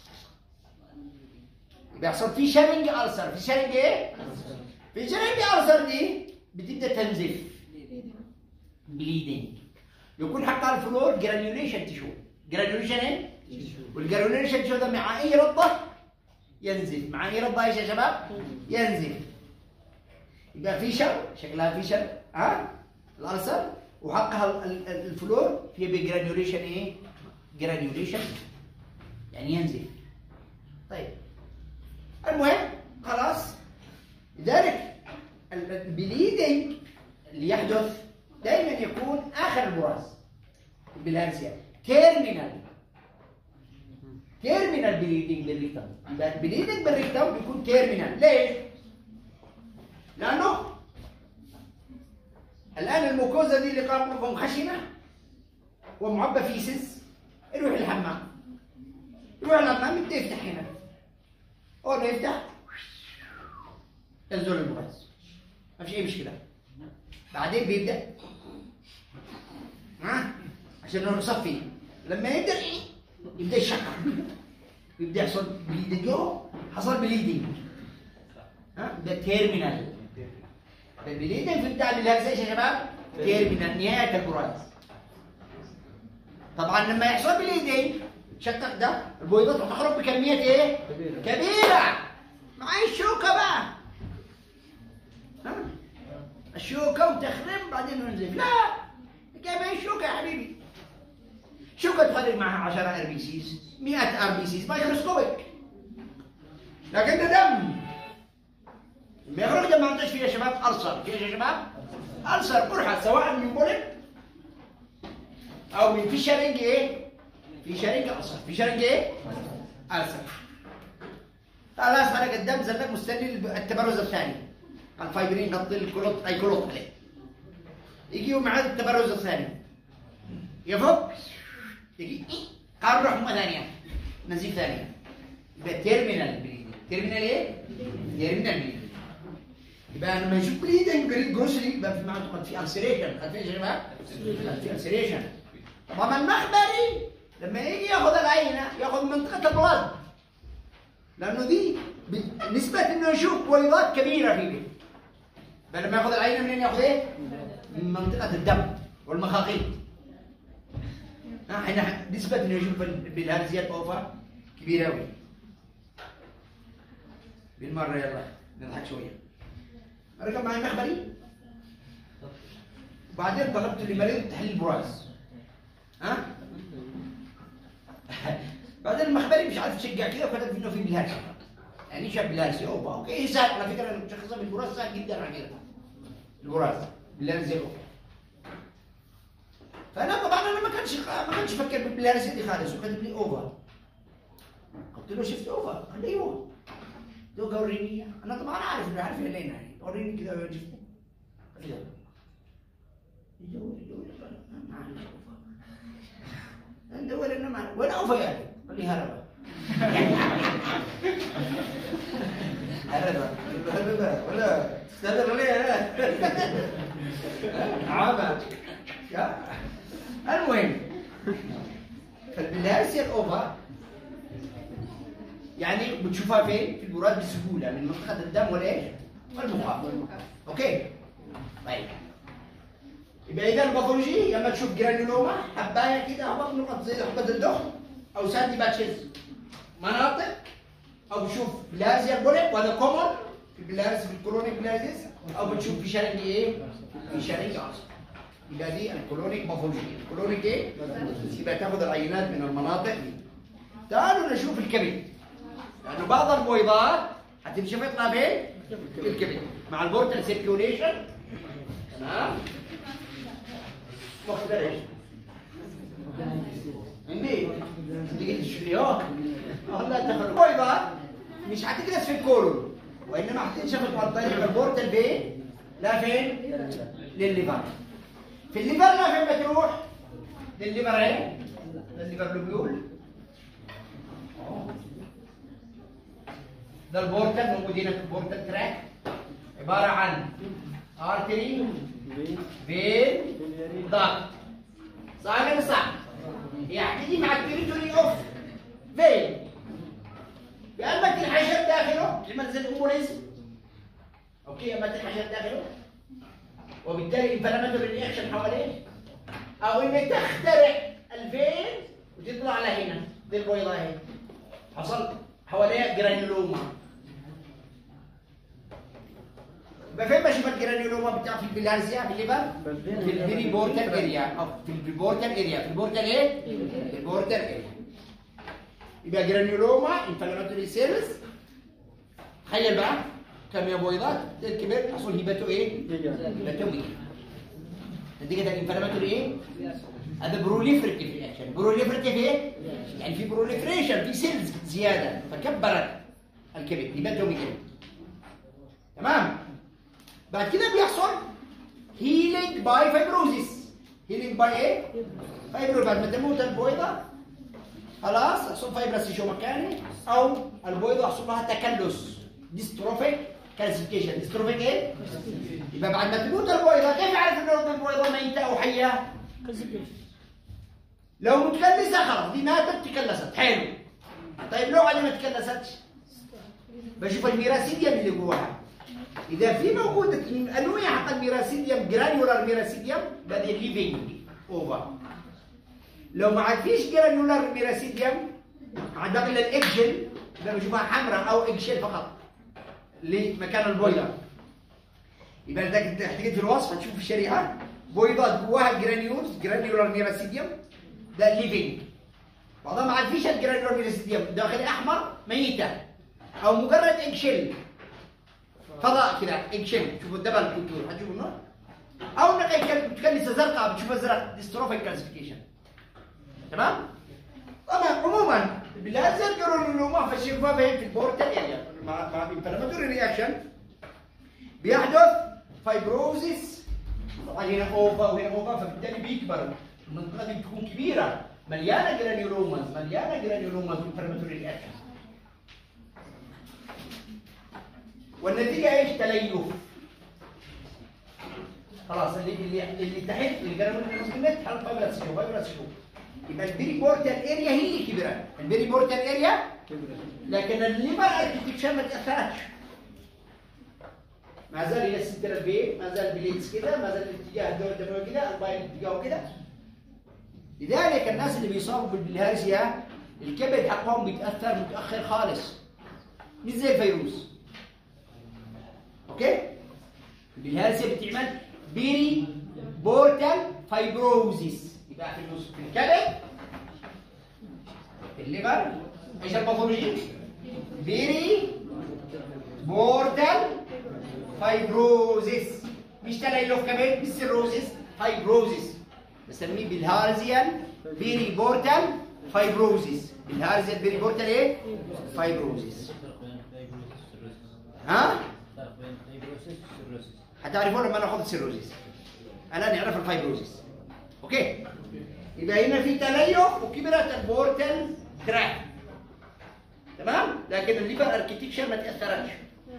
بيحصل في شرنج ألسر. في شرنج ايه؟ في شرنج ألسر دي بتبدا تنزف بليدنج. يكون حتى على الفلور جرانيوليشن تشو. جرانيوليشن ايه؟ والجرانيوليشن تشو ده مع اي رضه ينزف. مع اي رضه ايش يا شباب؟ ينزف. يبقى في شر شكلها في شر ها؟ الألسر وحقها الفلور فيها بجرانيوليشن ايه؟ جرانيوليشن يعني ينزف. طيب المهم خلاص البليدنج اللي يحدث دائما يكون اخر البراز بالهرسيا تيرمينال تيرمينال بليدنج بالريكتم. البليدنج بالريكتم بيكون تيرمينال. ليش؟ لانه الان الموكوزا دي اللي قام لكم خشنه ومعبى فيسز، يروح الحمام يروح الحمام يبدا يفتح هنا، اول ما يفتح ينزل البراز، ما فيش اي مشكله. بعدين بيبدا ها عشان انه يصفي، لما يبدا يبدا يشقق، يبدا يحصل بليدنج. حصل بليدنج ها ده تيرمينال. البليدنج في بتاع الهرسيش يا شباب تيرمينال، نهايه البراز. طبعا لما يحصل بليدنج شقق ده البويضات هتخرج بكميات ايه؟ كبيره كبيره. معايا الشوكه بقى ها الشوكه وتخرم بعدين ننزل. لا كمان الشوكه يا حبيبي، شوكه تخرج معها عشرة ار بي سيز، مئات ار بي سيز مايكروسكوبيك، لكن ده دم. لما يخرج دم ما عندوش فيه يا شباب ألسر. فيه يا شباب ألسر، قرحه سواء من بولب او من في شرنج ايه؟ في شرنج ألسر. في شرنج ايه؟ ألسر. خلاص خرج الدم زلك مستني التبرز الثاني. الفايبرين غطي الكلوت اي كلوت عليه. يجي مع التبرز الثاني يفك يجي قال روح مره ثانيه نزيف ثانيه. يبقى تيرمينال بليدنج. تيرمينال ايه؟ تيرمينال بليدنج. يبقى لما يشوف بليدنج جريد جروسلي يبقى في معنى في ألسريشن. عارفين يا شباب؟ في ألسريشن. طبعا المخبري لما يجي ياخذ العينه ياخذ منطقه البلد، لانه دي نسبه انه يشوف بويضات كبيره فيه. فلما ياخذ العينه منين ياخذ ايه؟ من منطقه الدم والمخاخيط. احنا نسبه انه يشوف بالهرزيات اوفا كبيره قوي. بالمره يلا نضحك شويه. ركب معي مخبري وبعدين طلبت لمريض تحليل براز. ها؟ بعدين المخبري مش عارف يشجع كده وكتب انه في بالهرسي. يعني شاف بالهرسي اوبا اوكي سهل على فكره المشخصه بالبراز سهل جدا على كده. البراز بالهرسي اوبا. فانا طبعا انا ما كانش ما كانش فكر بالهرسي دي خالص وكتب لي اوفا. قلت له شفت اوفا؟ قال لي ايوه. قلت له وريني. انا طبعا عارف انه عارف لين يعني وريني كده شفته. قال لي يدور يدور ما عندي اوفا. ندور انه ما وين اوفا يعني؟ قال لي هربا. هربا هربا ولا تستهدر عليه عامة. المهم فالبلاسيا الاوفا يعني بتشوفها فين؟ في البراز بسهوله من منطقه الدم والايش؟ والمخاط. اوكي؟ طيب يبقى اذا الباثولوجي لما تشوف جرانيولوما حبايه كده هبط نقط زي حبه الدخن او ساندي باتشز مناطق، او بتشوف بلازيا بوليب وهذا كومون في البلاز في الكولونيك بلازيس، او بتشوف في شرنج ايه؟ في شرنج عصب. يبقى دي الكولونيك باثولوجي. الكولونيك ايه؟ يبقى تاخذ العينات من المناطق دي. تعالوا نشوف الكبد، لانه بعض البويضات هتمشي يطلع فين؟ في الكبد مع البورتال سيركيوليشن. تمام؟ مختلف. عندي دي الشريان والله تخرج بويضات مش هتجلس في الكولون وانما هتنشفط عن طريق البورتال فين؟ لا فين؟ للليفر. في الليفر لا فين بتروح؟ للليفر ايه؟ للليفر لوبيول. ده البورتال موجود هنا في البورتال تراك، عباره عن ارتري فين ضغط. صح ولا مش صح؟ يعني دي مع التريتوري اوف فين بأنك الحشر داخله المنزل الامبوليزم. اوكي اما الحشر داخله وبالتالي انفلاماتوري رياكشن حواليه، او انك تخترق الفين وتطلع على هنا دي البويضه اهي حصل حواليها جرانيولوما. يبقى فين بشوف الجرانيولوما بتاع في البلارزيا في الليفر؟ في البري بورتال اريا او في البورتال اريا. في البورتال ايه؟ في البورتال اريا. يبقى جرانيولوما انفلاماتوري سيلز. تخيل بقى كميه بويضات الكبير يحصل هيباتو ايه؟ هيباتوميك نتيجه الانفلاماتوري ايه؟ هذا بروليفريتيف رياكشن. بروليفريتيف ايه؟ يعني في بروليفريشن في سيلز زياده فكبرت الكبد هيباتوميك. تمام؟ بعد كده بيحصل هيلينج باي فايبروزيس. هيلينج باي ايه؟ فايبرو. بعد ما تموت البويضه خلاص يحصل فايبرس تيشو مكاني او البويضه يحصل لها تكلس ديستروفيك كالسيفيكيشن. ديستروفيك ايه؟ يبقى بعد ما تموت البويضه كيف اعرف انه البويضه ميته او حيه؟ لو متكلسه خلاص دي ماتت تكلست حلو. طيب لو بعد ما تكلستش بشوف الميراسيديوم اللي جواها. اذا في موجود انواع حق الميراسيديوم جرانيولار ميراسيديوم يبقى دي ليفينج اوفر. لو ما عاد فيش جرانيولار ميراسيديوم عاد باقي الا الاكجل يبقى بشوفها حمراء او اكجل فقط لمكان البويضه. يبقى انت احتجت في الوصف هتشوف في الشريحه بويضات جواها جرانيولز جرانيولار ميراسيديوم ده ليفينج. بعضها ما عاد فيش الجرانيولار ميراسيديوم داخل احمر ميته او مجرد اكجل فضاء كده اكجل. شوفوا الدبل الكتور هتشوفوا النور او نقي متكلسه زرقاء بتشوفها زرق ديستروفيك كالسيفيكيشن. تمام؟ طبعا عموما باللازم جرانيولوما فالشفافه فين في البورتال اريا مع مع الانفلاماتوري رياكشن بيحدث فايبروزيس. طبعا هنا اوفا وهنا اوفا فبالتالي بيكبر المنطقه دي بتكون كبيره مليانه جرانيولوماز مليانه جرانيولوماز في الانفلاماتوري رياكشن. والنتيجه ايش؟ تليف. خلاص اللي اللي اللي تحت الجرانيولوماز حل فايبرس شو فايبرس شو يبقى البيري بورتال اريا هي اللي كبيره. البيري بورتال اريا لكن الليفر اركتكشر ما تاثرش. ما زال يسنتر البيت ما زال بليتس كده ما زال الاتجاه الدوري الدموي كده البايل اتجاهه كده. لذلك الناس اللي بيصابوا بالبلهارسيا الكبد حقهم بيتاثر متاخر خالص مش زي الفيروس. اوكي؟ البلهارسيا بتعمل بيري بورتال فايبروزيس. يبقى في النص في الكبد في الليفر ايش الباثولوجي؟ بيري بورتال فايبروزيس. مش تليف كبد مش سيروزيس فايبروزيس. بسميه بالهارزيان بيري بورتال فايبروزيس. بالهارزيان بيري بورتال ايه؟ فايبروزيس. ها؟ هتعرفون لما ناخذ السيروزيس. الان نعرف الفايبروزيس. اوكي؟ يبقى هنا في تليف وكبرت البورتال تراك. تمام؟ لكن الليفر اركتكشر ما تاثرش.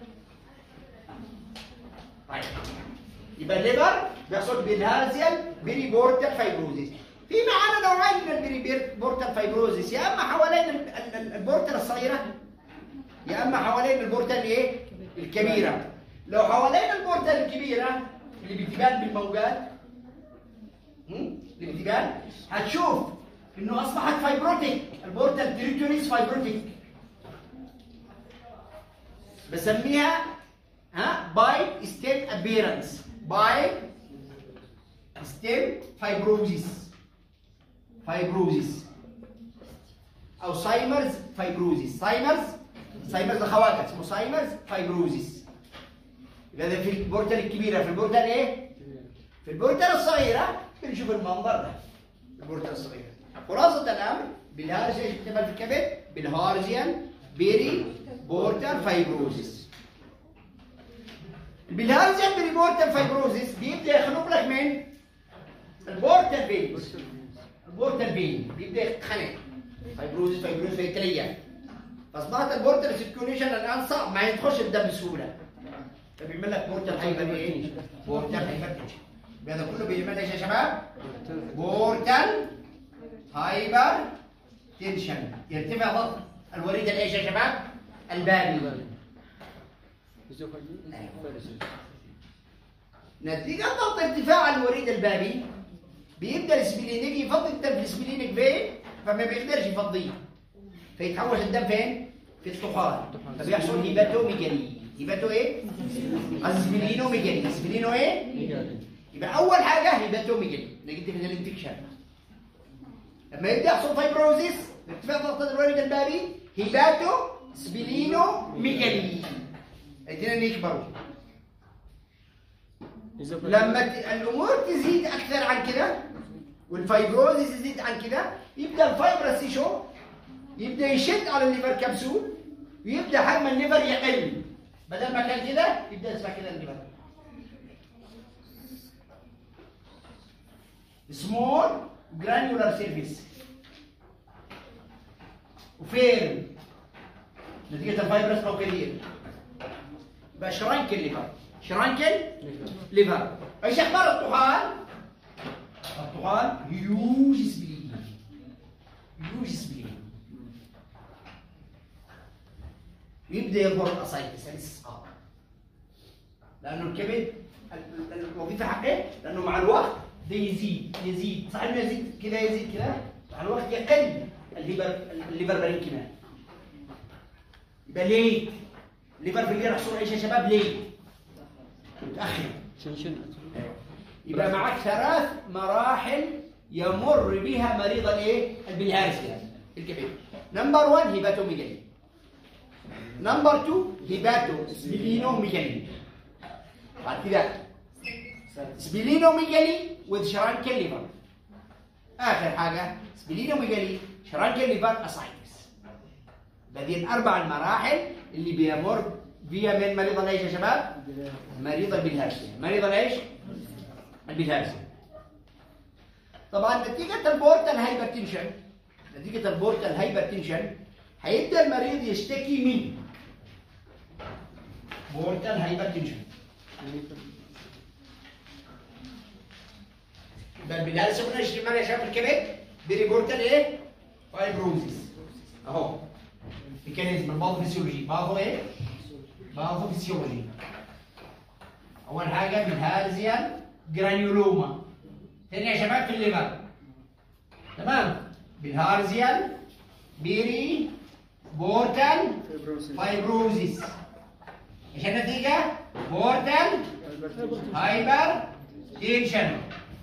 طيب يبقى الليفر بيحصل بالهارزيال بيري بورتال فايبروزيس. في معانا نوعين من البيري بورتال فايبروزيس يا اما حوالين البورتال الصغيره يا اما حوالين البورتال ايه؟ الكبيره. لو حوالين البورتال الكبيره اللي بتبان بالموجات اللي بتبان هتشوف انه اصبحت فايبروتيك. البورتال تريتوريز فايبروتيك بسميها ها باي ستيم ابيرنس باي ستيم فايبروزيس فايبروزيس او سايمرز فايبروزيس. سايمرز سايمرز الخواجه اسمه سايمرز فايبروزيس. يبقى في البورتال الكبيره في البورتال ايه؟ في البورتال الصغيره بنشوف المنظر ده. البورتال الصغيره خلاصه الامر بالهارزيان تبقى في الكبد بالهارزيان بيري بورتال فايبروزيس. بالهارزيان بيري بورتال فايبروزيس بيبدا يخلق لك من البورتال فين. البورتال فين بيبدا يتخنق فايبروزيس فايبروزيس فيتليف. فاصبحت البورتال سيركيوليشن الان صعب ما يدخلش الدم بسهوله فبيعمل لك بورتال هايبر ايه؟ بورتال هايبر هذا كله بيعمل ايش يا شباب؟ بورتال هايبر تنشن. يرتفع ضغط الوريد الايش يا شباب؟ البابي. نتيجة ضغط ارتفاع الوريد البابي بيبدا السبلينيك يفضي الدم في السبلينيك فين فما بيقدرش يفضيه فيتحول الدم فين؟ في الطحال فبيحصل هيباتوميجالي. هيباتو ايه؟ اسبلينوميجالي. اسبلينو ايه؟ يبقى اول حاجه هيباتوميجالي نيجاتيف الانفكشن. لما يبدا يحصل فايبروزيس ارتفاع ضغط الوريد البابي هيباتو سبلينوميجالي. الاثنين يكبروا. لما ت... الامور تزيد اكثر عن كده والفايبروزيس يزيد عن كده، يبدا الفايبرس تيشو يبدا يشد على الليفر كبسول، ويبدا حجم الليفر يقل. بدل ما كان كده يبدا يصبح كده الليفر. سمول جرانيولار سيرفيس وفيرم نتيجة الفايبرس او كبير. يبقى شرانك الليفر، شرانك الليفر. ايش اخبار الطحال؟ الطحال هيوج سبلين، هيوج سبلين. يبدا يظهر الاسايتس الاستسقاء، لانه الكبد الوظيفه حقه لانه مع الوقت ده يزيد يزيد، صح انه يزيد كذا يزيد كذا، مع الوقت يقل الليفر الليفر برينكمان. يبقى ليه؟ الليفر في الليل يحصل ايش يا شباب؟ ليه؟ متاخر. يبقى معك ثلاث مراحل يمر بها مريض الايه؟ البلهارسيا الكبد. نمبر واحد هيباتوميجالي. نمبر اثنين هيباتو سبلينوميجالي. بعد كده سبلينوميجالي with شرانكل ليفر. اخر حاجه سبلينوميجالي شرانكل ليفر اسايتس. هذه الاربع المراحل اللي بيمر بها من مريض الايش يا شباب؟ مريض البلهارسيا. مريض الايش؟ البلهارسيا. طبعا نتيجه البورتال هايبرتنشن، نتيجه البورتال هايبرتنشن هيبدا المريض يشتكي من بورتال هايبرتنشن. يبقى البلهارسيا قلنا ايش يا شباب؟ الكبد بريبورتال ايه؟ فايبروزيس. اهو ميكانيزم الباثوفيسيولوجي. باثو ايه؟ باثوفيسيولوجي. اول حاجه بالهارزيال جرانيولوما. ثاني يا شباب في الليفر. تمام؟ بالهارزيال بيري بورتال فايبروزيس. ايش النتيجه؟ بورتال هايبر تنشن.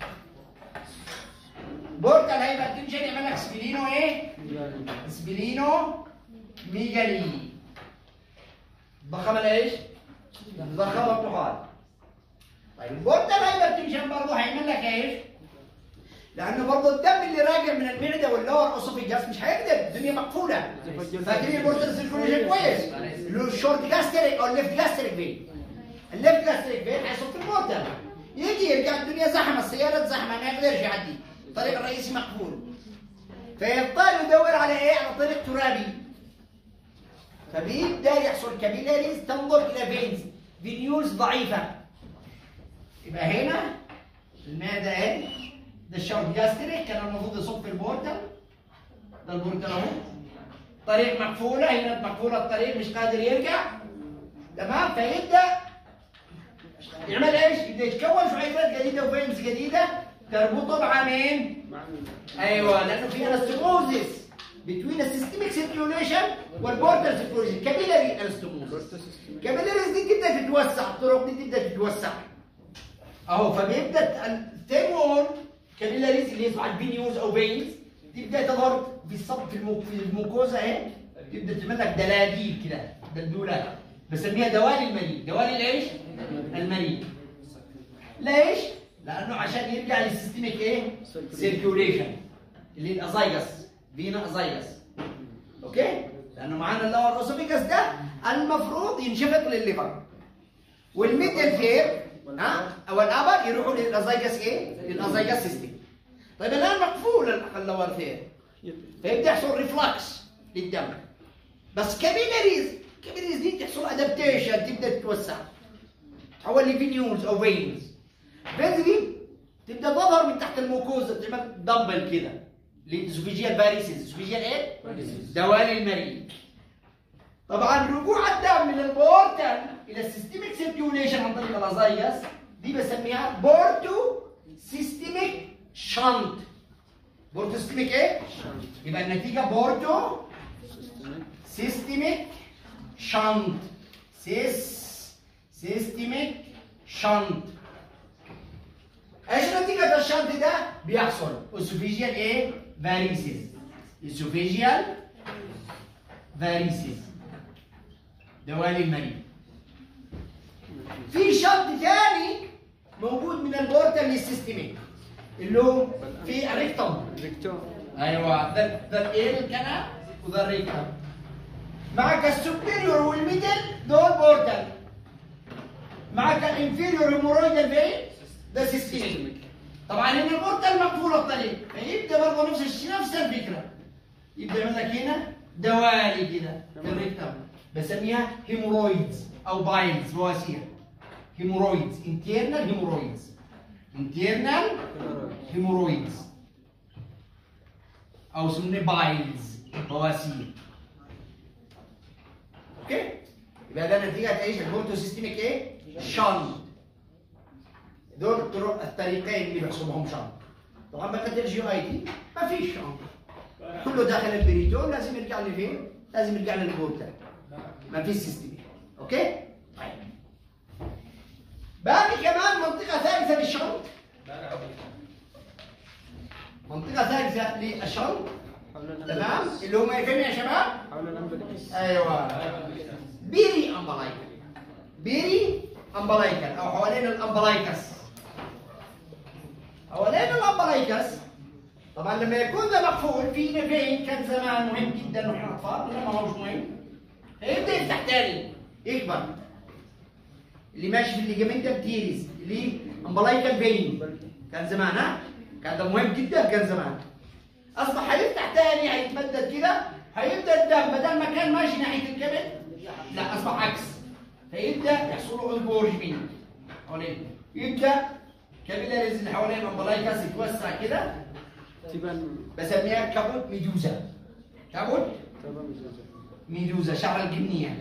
بورتال هايبر تنشن يعمل لك سبلينو ايه؟ سبلينو ميجالي. ضخم الايش؟ ضخم الطحال. طيب البورتال هايبر تنشن برضه هيعمل لك ايش؟ لانه برضه الدم اللي راجع من المعده واللور اسوفيجاس مش هيقدر، الدنيا مقفوله. فاكرين البورتال سيركوليشن كويس؟ اللي هو الشورت جاستريك او الليفت جاستريك فين. الليفت جاستريك فين هيصب في البورتال. يجي يرجع الدنيا زحمه، السياره زحمه ما يقدرش يعدي، الطريق الرئيسي مقفول. فيضطر يدور على ايه؟ على طريق ترابي. فبيبدا يحصل كابيلاريز تنظر الى فينز، فينيولز ضعيفه. يبقى هنا المعده ايه؟ ده الشورت جاستريك كان المفروض يصب في البورتال. ده البورتال اهو. طريق مقفوله، هنا مقفوله الطريق مش قادر يرجع. تمام؟ فيبدا يعمل ايش؟ يبدا يتكون شعيرات جديده وفينز جديده تربطه مع مين؟ ايوه، لانه في انستموزيس بين السيستميك سيركيوليشن والبورتال سيركيوليشن. كابيلاري انستموزيس. كابيلاريز دي تبدا تتوسع، الطرق دي تبدا تتوسع. اهو فبيبدا الثيرد وول كابيلاريز اللي يصبح الفينيوز او فينز تبدا تظهر في الصب في الموكوزا اهي، تبدا تعمل لك دلاديل كده، دلدولات بسميها دوالي المريء. دوالي الايش؟ المريء. ليش؟ لانه عشان يرجع للسيستميك ايه؟ سيركيوليشن اللي الازايجس فينا ازايجس. اوكي؟ لانه معانا اللور اسوفيجاس ده المفروض ينشفط للليفر، والميدل فير ها او الابر يروحوا للازايجس ايه؟ للازايجس سيستم. طيب الان مقفول اللور فير، فيبدا يحصل ريفلكس للدم. بس كابيلاريز كابيلاريز دي تحصل ادابتيشن، تبدا تتوسع تحول لفينيولز او فينز. فينز دي تبدا تظهر من تحت الموكوزا، تعمل دمبل كده للاسوفيجيال فاريسيس. اسوفيجيال ايه؟ دوالي المريء. طبعا رجوع الدم من البورتال الى السيستميك سيركيوليشن عن طريق الازايجس دي بسميها بورتو سيستميك شنت. بورتو سيستميك ايه؟ يبقى النتيجه بورتو سيستميك شنت. سيس سيستميك شنت. ايش نتيجة الشنت ده؟ بيحصل اسوفيجيال ايه؟ فاريسيس. اسوفيجيال فاريسيس دوالي المريء. من السيستميك اللي هو في الريكتوم. ريكتوم. ايوه ده ده الايه الكنال وده الريكتوم. معك السوبيريور والميدل دول بورتال. معك الانفيريور هيمورويدال فين ده سيستميك. طبعا ان البورتال مقفول الطريق فيبدا برضه نفس الشيء نفس الفكره. يبدا يعمل لك هنا دوالي كده في الريكتوم بسميها هيمورويدز او بايلز بواسير. هيمورويدز انترنال هيمورويدز انترنال هيمورويدز او سميه بايلز بواسير. اوكي يبقى ده نتيجه ايش؟ البورتو سيستميك ايه؟ شنط. دول طرق الطريقين اللي بيحسبوهم شنط. طبعا بقدر الجي اي دي ما فيش شنط كله داخل البريتون لازم يرجع لفين؟ لازم يرجع للبورتال ما فيش سيستميك. اوكي؟ طيب باقي كمان منطقه ثالثه للشنط. منطقه ثالثه للشنط تمام اللي هم فين يا شباب؟ حول الامبليكس. ايوه بيري امبلايكال. بيري امبلايكال او حوالين الامبلايكس. حوالين الامبلايكس طبعا لما يكون ده مقفول في نفين كان زمان مهم جدا واحنا اطفال ولا ما هوش مهم؟ هيبدا يفتح تاني يكبر. اللي ماشي في الليجامنتال تيريز اللي امبلايكال فين كان زمان ها؟ كان ده مهم جدا كان زمان. اصبح هيفتح تاني هيتمدد كده هيبدا الدم بدل ما كان ماشي ناحيه الكبد لا اصبح عكس فيبدا يحصل له انجورجمنت حوالين. يبدا كابيلاريز اللي حوالين الامبلايكس يتوسع كده تبان بسميها كابوت ميدوزا. كابوت تبان ميدوزا. ميدوزا شعر الجبنيه.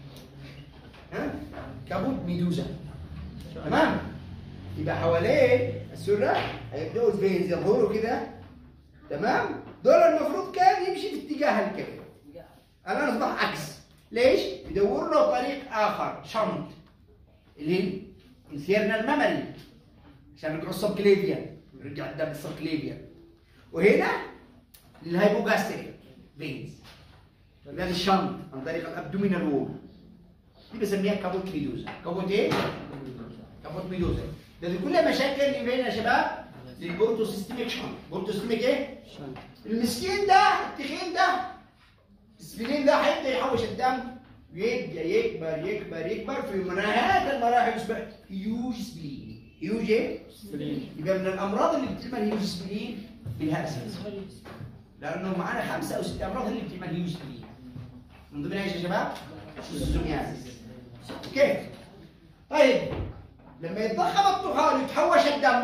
ها؟ كابوت ميدوزا. تمام؟ يبقى حواليه السره هيبداوا الفينز يظهروا كده. تمام؟ دول المفروض كان يمشي في اتجاه الكبد. الان اصبح عكس. ليش؟ يدور له طريق اخر شنط اللي هي انفيرنال مامري عشان يرجعوا السبكليفيا يرجع الدم السبكليفيا. وهنا للهايبوغاستريك فينز يعني الشنط عن طريق الابدومينال وول دي بسميها كابوت ميدوزا. كابوت ايه؟ كابوت ميدوزا. ده دي كلها مشاكل اللي فين يا شباب؟ للبورتو سيستميك شنط. بورتو سيستميك ايه؟ المسكين ده التخين ده السبلين ده هيبدا يحوش الدم ويبدا يكبر يكبر يكبر في نهايه المراحل يصبح هيوج سبلين. هيوج ايه؟ سبلين. يبقى من الامراض اللي بتعمل هيوج سبلين بالهرسز لانه معانا خمسه او ست امراض اللي بتعمل هيوج سبلين من ضمنها ايش يا شباب؟ السوزوميازيس. اوكي طيب لما يتضخم الطحال ويتحوش الدم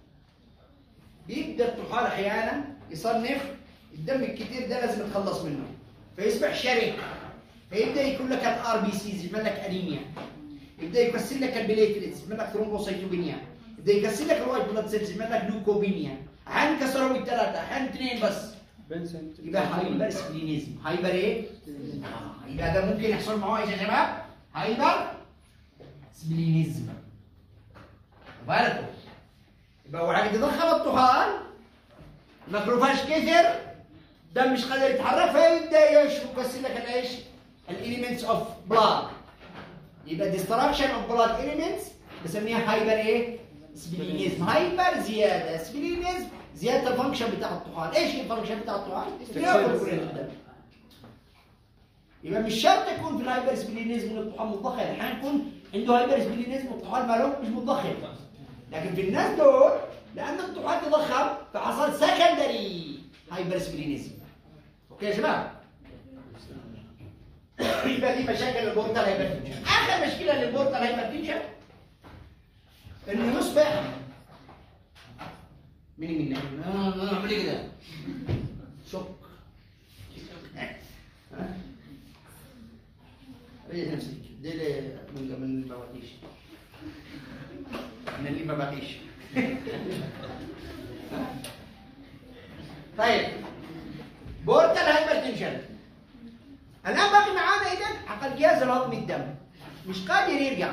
بيبدا الطحال احيانا يصنف الدم الكتير ده لازم يتخلص منه فيصبح شرخ فيبدا يكون لك الار بي سيز يعمل لك انيميا. يبدا يكسر لك البليتلتس يعمل لك ثرومبوسيتوبينيا. يبدا يكسر لك الوايت بلاد سيلز يعمل لك لوكوبينيا. احيانا كسروا الثلاثه احيانا اثنين بس يبقى هايبر سبلينيزم. هايبر ايه؟ آه. يبقى ده ممكن يحصل معاه ايش يا شباب؟ هايبر سبلينيزم. بالكم يبقى اول حاجه تضخم الطحال الماكروفاج كثر دم مش قادر يتحرك فيبدا يكسر لك الايش؟ الاليمنتس اوف بلاد. يبقى ديستراكشن اوف بلاد اليمنتس بسميها هايبر ايه؟ سبلينيزم. هايبر زياده سبلينيزم زياده الفانكشن بتاع الطحال. ايش الفانكشن بتاع الطحال؟ ياكل كل الدم. يبقى مش شرط يكون في الهايبر سبلينيزم ان الطحال متضخم. احيانا يكون عنده هايبر سبلينيزم والطحال ماله مش متضخم. لكن في الناس دول لان الطحال تضخم فحصل سكندري هايبر سبلينيزم. اوكي يا شباب؟ يبقى دي مشاكل البورتال هايبرتنشن. اخر مشكله للبورتال هايبرتنشن انه يصبح مين مين اعمل ايه كده؟ شك. ريح نفسك دي من من البواقيش من اللي ما باقيش. طيب بورتال هايبرتنشن الان باقي معانا اذا حق الجهاز الهضمي الدم مش قادر يرجع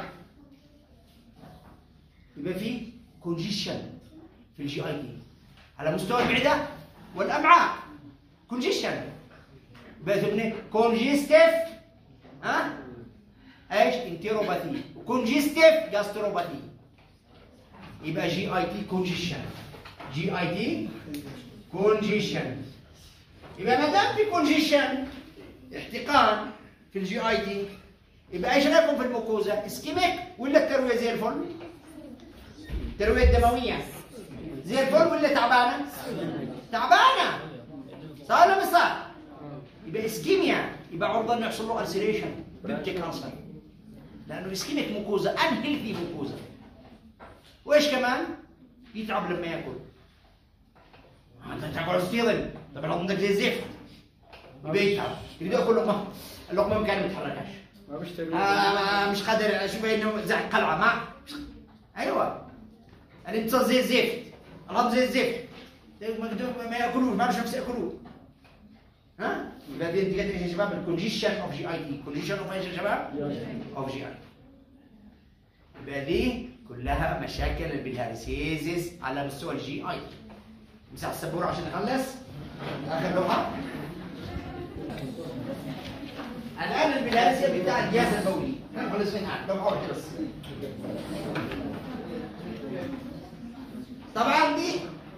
يبقى في كونجيشن في الجي اي تي على مستوى المعده والامعاء. كونجيشن بسميه كونجيستيف ها ايش؟ انتيروباثي وكونجيستيف جاستروباثي. يبقى جي اي تي كونجيشن. جي اي تي كونجيشن. يبقى ما دام في كونجيشن احتقان في الجي اي تي، يبقى ايش رايكم في الموكوزا؟ اسكيميك ولا الترويه زي الفل؟ الترويه الدمويه زي الفل ولا تعبانه؟ تعبانه. صار ولا مش صار؟ يبقى اسكيميا، يبقى عرضه انه يحصل له السيريشن بيبتيك كانسر، لانه اسكيميك موكوزا ان هيلثي موكوزا. وايش كمان؟ يتعب لما ياكل. انت تاكل ستيرن، طب عندك زي الزفت يبقى يتعب، يبدا ياكل لقمه، اللقمه مكانها ما تتحركش. ما بيشتري آه مش قادر اشوف انه زي قلعه ما. ايوه الانتصار زي الزفت، الهضم زي الزفت، ما ياكلوش، ما عرفش ياكلوه. ها؟ يبقى دي انديكاتور يا شباب الكونجيشن اوف جي اي تي. كونجيشن اوف ايش يا شباب؟ اوف جي اي. يبقى دي كلها مشاكل البلهارسيزيس على مستوى الجي اي. امسح السبوره عشان نخلص. اخر لوحه. الان البلهارسيا بتاع الجهاز البولي. نخلص منها لوحه واحده بس. طبعا دي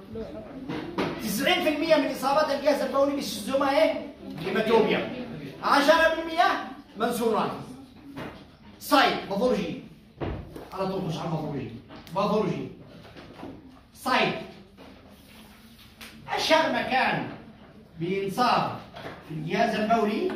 تسعين بالمئة من اصابات الجهاز البولي بالشيزوما ايه؟ هيماتوبيا. عشرة بالمئة منسورات. سايت باثولوجي. على طول مش على باثولوجي. باثولوجي. سايت. اشهر مكان بينصاب في الجهاز البولي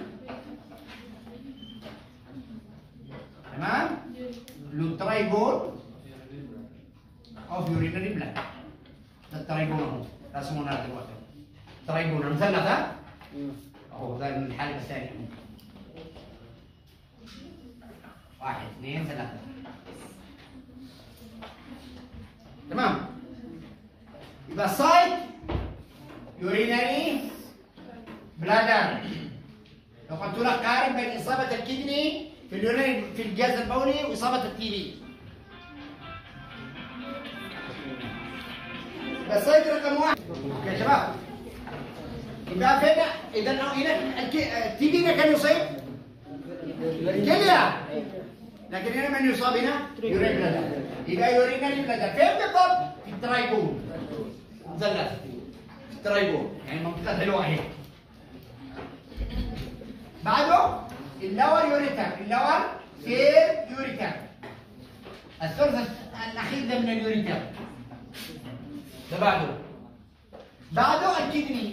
تمام؟ الترايجون اوف يورينري بلاد. ده الترايجون اهو رسمونا دلوقتي. ترايجون مثلثة اهو ده الحالة الثانية. واحد اثنين ثلاثة. تمام؟ يبقى سايت يورينري بلادر. لو قلت لك قارن بين إصابة الكدني في اليورينري في الجهاز البولي وإصابة التي بي. بس سايت رقم واحد. يا شباب يبقى فين؟ إذا هنا التي بي كان يصيب الكلية، لكن هنا من يصاب هنا؟ يورين بلادر. يبقى يورينري بلادر فين بالضبط؟ في الترايجون. مثلث في الترايجون، يعني منطقة حلوة اهي. بعده اللور يوريتر، اللور سير يوريتر. الثلث الأخير ده من اليوريتر. ده بعده. بعده الكدني.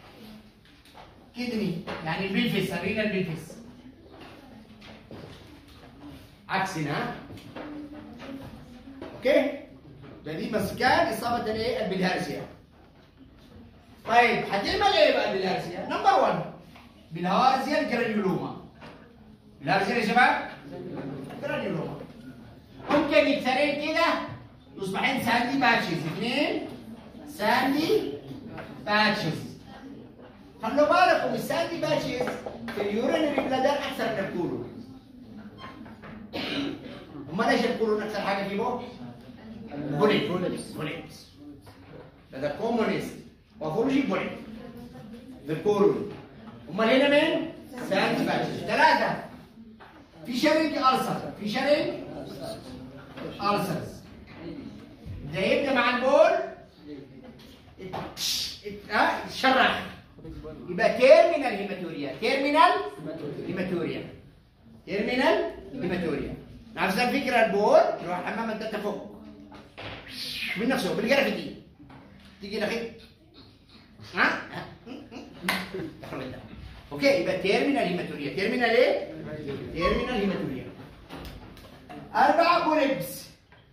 كدني يعني البلفس، الرينا البلفس. عكسنا. اوكي؟ ده دي مسكان اصابه الايه؟ البلهارسيا. طيب هتعمل ايه بقى البلهارسيا؟ نمبر واحد بلهارسيا الجرانيولوما. بلهارسيا يا شباب؟ جرانيولوما. ممكن يكسرين كده يصبحين ساندي باتشز. اثنين ساندي باتشز. خلوا بالكم الساندي باتشز في اليورينري بلادر اكثر من الكولون. امال ايش الكولون اكثر حاجه فيه؟ بوليب. بوليبس. هذا كومونست باثولوجي بوليب. الكولون. امال هنا مين؟ ساندي باتشز. ثلاثه في شرينج ألسر. في شرينج ألسرز. ده يبدا مع البول شرح، يبقى تيرمينال هيماتوريا. تيرمينال هيماتوريا. تيرمينال هيماتوريا. نفس الفكره البول يروح الحمام انت تفك من نفسه بالقرفه دي تيجي لغايه ها اوكي. يبقى تيرمينال هيماتوريا. تيرمينال ايه؟ تيرمينال هيماتوريا. أربعة بوليبس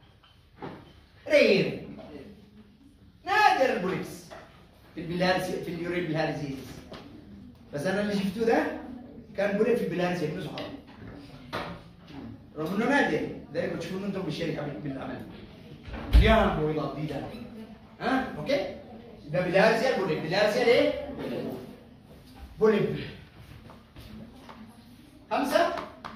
رير، نادر البوليبس في البلهارسيا في اليورين بلهارسيس. بس انا اللي شفته ده كان بوليب في البلهارسيا في صحابي، رغم انه نادر. ده بتشوفون انتم بالشركه بالعمل يا بويضات دي ده ها اوكي. ده بلهارسيا بوليب. بلهارسيا ليه؟ بوليب. خمسه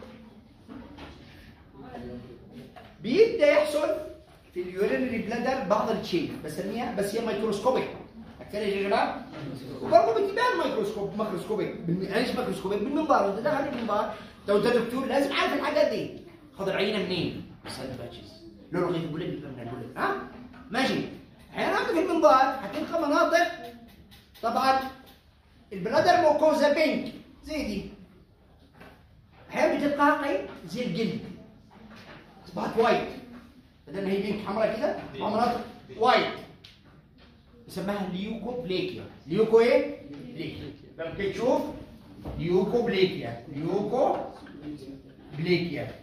بيبدا يحصل في اليورينري بلادر بعض التشينج بسميها، بس هي مايكروسكوبيك اكثر يا جماعه، وبرضه بتبان مايكروسكوب ماكروسكوبيك. ايش ماكروسكوبيك؟ بالمنظار. انت داخل بالمنظار، لو انت دكتور لازم عارف الحاجات دي. خد العينه منين؟ ساند باتشز. لو رغيف البوليب بيبقى من البوليب. ها؟ ماشي. احيانا في المنظار هتلقى مناطق طبعا البلادر موكوزا بينك زي دي. احيانا بتلقاها قيد زي الجلد. اصبحت وايت. بدل ما هي بينك حمراء كده تبقى مناطق وايت. يسمىها ليوكوبليكيا. ليوكو ايه؟ بليكيا. فممكن تشوف ليوكوبليكيا. ليوكوبليكيا.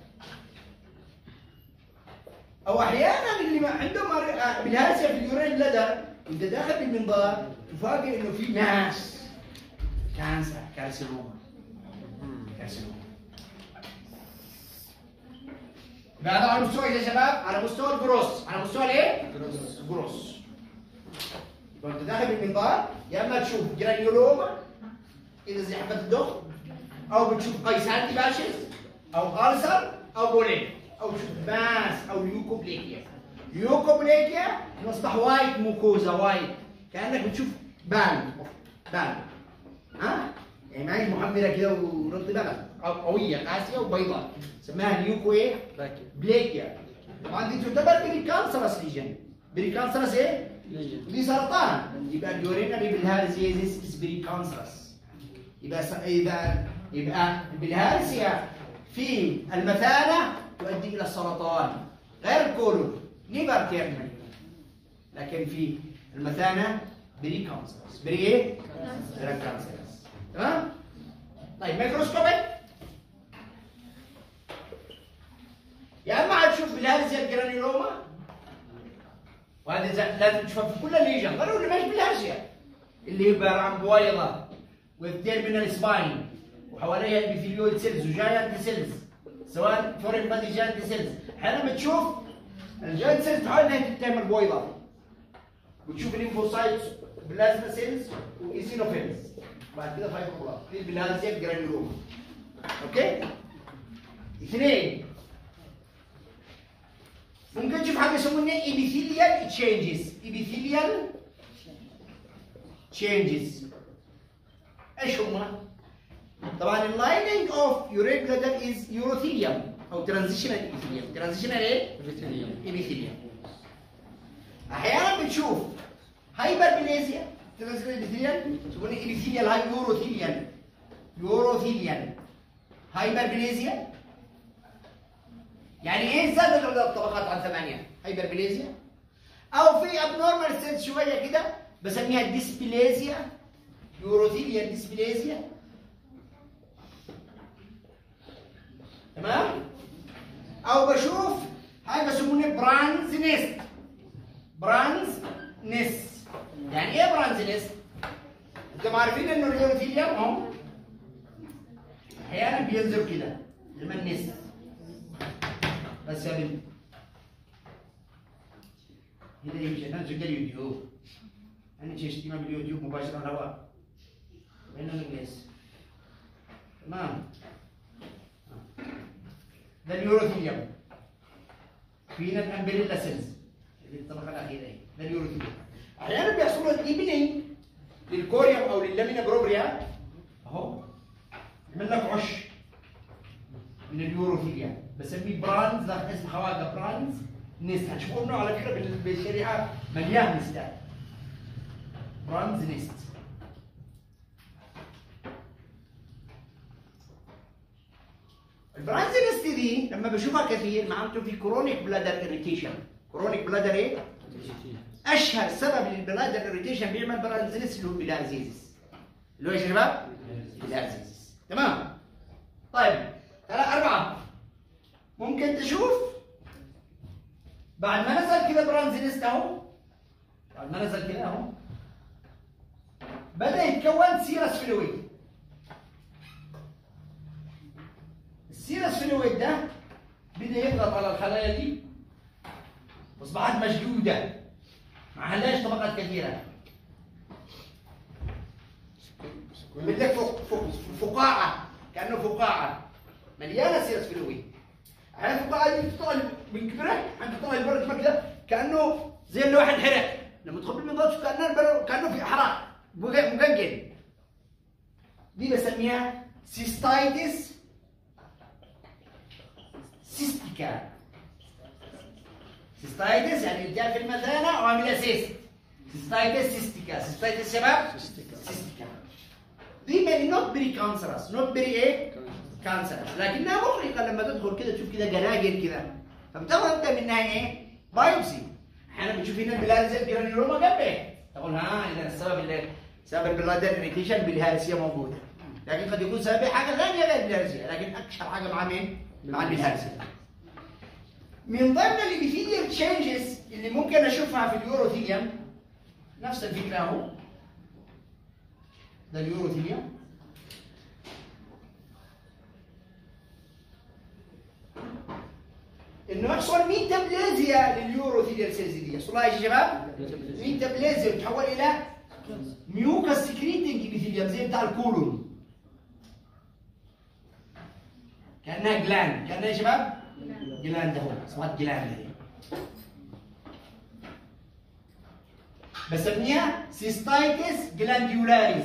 او احيانا اللي ما عندهم بالهارسيا في اليورين بلادر انت داخل بالمنظار تفاجئ انه في ماس كانسر كارسينوما. كارسينوما. هذا على مستوى يا شباب، على مستوى الجروس، على مستوى الايه؟ الجروس. الجروس. يبقى انت داخل بالمنظار يا اما تشوف جرانيولوما اذا زي حبه الدخ، او بتشوف قيسان تباشر، او ألسر، او بوليب، او تشوف ماس او ليوكوبليكيا. ليوكوبليكيا نصبح وايت موكوزا وايت كانك بتشوف بان بان. ها؟ يعني ما هي محمره كده ورطبه او قويه قاسيه وبيضاء. سماها ليوكو ايه؟ بليكيا. طبعا دي تعتبر بريكانسرس ليجن. بريكانسرس ايه؟ دي سرطان. يبقى اليورينري بالهارسيزيس از بريكانسرس. يبقى اذا يبقى البلهارسيا في المثانه تؤدي الى السرطان غير الكولون نيفر تيرمينال، لكن في المثانه بريكانسرس. بري ايه؟ بريكانسرس. تمام؟ طيب ميكروسكوبيك يا اما هتشوف بالهارسيا الجرانيولوما، وهذه لازم تشوفها في كل الليجن غير اللي ماشي بالهارسيا اللي هي عباره عن بويضه والتيرمينال سباين وحواليها ابيثيليويد سيلز وجاينت سيلز سواء فورين بادي جاينت سيلز. احيانا بتشوف الجاينت سيلز تحاول انها تعمل بويضه وتشوف الليمفوسايتس بلازما سيلز وايزينوفيلز بعد كده فايبروبلاست. دي بالهارسيا الجرانيولوما. اوكي؟ اثنين ممكن تشوف حاجه يسمونها epithelial changes. epithelial changes ايش هما؟ طبعا اللايننج اوف يورين بلادر از يوروثيليوم او ترانزيشنال epithelium. ترانزيشنال ايه؟ epithelium. احيانا بتشوف هايبربليزيا ترانزيشنال epithelium يسمونه epithelial هاي يوروثيليان. يوروثيليان هايبربليزيا يعني ايه زادت عدد الطبقات عن ثمانية؟ هايبربليزيا. او في ابنورمال سيلز شويه كده بسميها ديسبليزيا. يوروثيليا ديسبليزيا. تمام؟ او بشوف حاجه يسمونها برانز نيست. برانز نيست يعني ايه برانز نيست؟ انتم عارفين انه اليوروثيليا اهو احيانا بينزل كده لما النست بس يا بنت هنا يمشي انا نسجل اليوتيوب. انا شفتي ما باليوتيوب مباشره على الهواء بيننا الناس. تمام؟ ده اليوروثيليوم. فينا الامبريلا سيلز اللي الطبقه الاخيره ده اليوروثيليوم. احيانا بيحصل له ايبنينج للكوريوم او لللامينا بروبريا اهو يعمل لك عش من اليوروثيليوم بسميه برانز. له اسم خواجه برانز نيست. هتشوفوا انه على فكره بالشريحه مليان نستات. برانز نيست. البرانز نيست دي لما بشوفها كثير معناته في كرونيك بلادر اريتيشن. كرونيك بلادر ايه؟ اشهر سبب للبلادر اريتيشن بيعمل برانز نيست اللي هو بلارزيزيس. اللي هو يا شباب؟ بلارزيزيس. تمام؟ طيب ثلاثة أربعة ممكن تشوف بعد ما نزل كده برانز نيست اهو. بعد ما نزل كده اهو بدأ يتكون سيرس فلويد. السيرس فلويد ده بدأ يضغط على الخلايا دي واصبحت مشدودة ما عندهاش طبقات كثيرة. بدك فوق فوق فقاعة كأنه فقاعة مليانة سيرس فلويد. يعني الفقاعة دي تطلع من كبرها عند تطلع البرد كده كأنه زي اللي واحد حرق. لما تدخل بالمنظار كأنه البرد كأنه في حرق مجنجن. دي بسميها سيستايتس سيستيكا. سيستايتس يعني التهاب في المثانه وعامله سيست. سيستايتس سيستيكا. سيستايتس شباب؟ سيستيكا. سيستيكا. دي مالي نوت بري كانسرس، نوت بري ايه؟ كانسرس، لكنها مقلقه لما تدخل كده تشوف كده جناجر كده، فبتاخد انت منها ايه؟ بايوبسي. احيانا بتشوف هنا البلاد زي الجرانيولوما جنبك، تقول ها اذا السبب اللي سبب البلادر اريتيشن بالهارسيه موجوده، لكن قد يكون سبب حاجه ثانيه غير الهارسيه، لكن اشهر حاجه مع مين؟ مع الهارسيه. من ضمن الابيثيليال تشينجز اللي ممكن اشوفها في اليوروثيليوم نفس الفكره اهو. ده اليوروثيليوم. انه يحصل ميتابليزيا لليوروثيليال سيلز دي، يحصل ايش يا شباب؟ ميتابليزيا وتتحول الى ميوكاس سكريتنج ابيثيليوم زي بتاع الكولون. كانها جلاند، كانها يا شباب؟ جلاند اهو، اسمها جلاند هي. بسميها سيستايتس جلانديولاريز.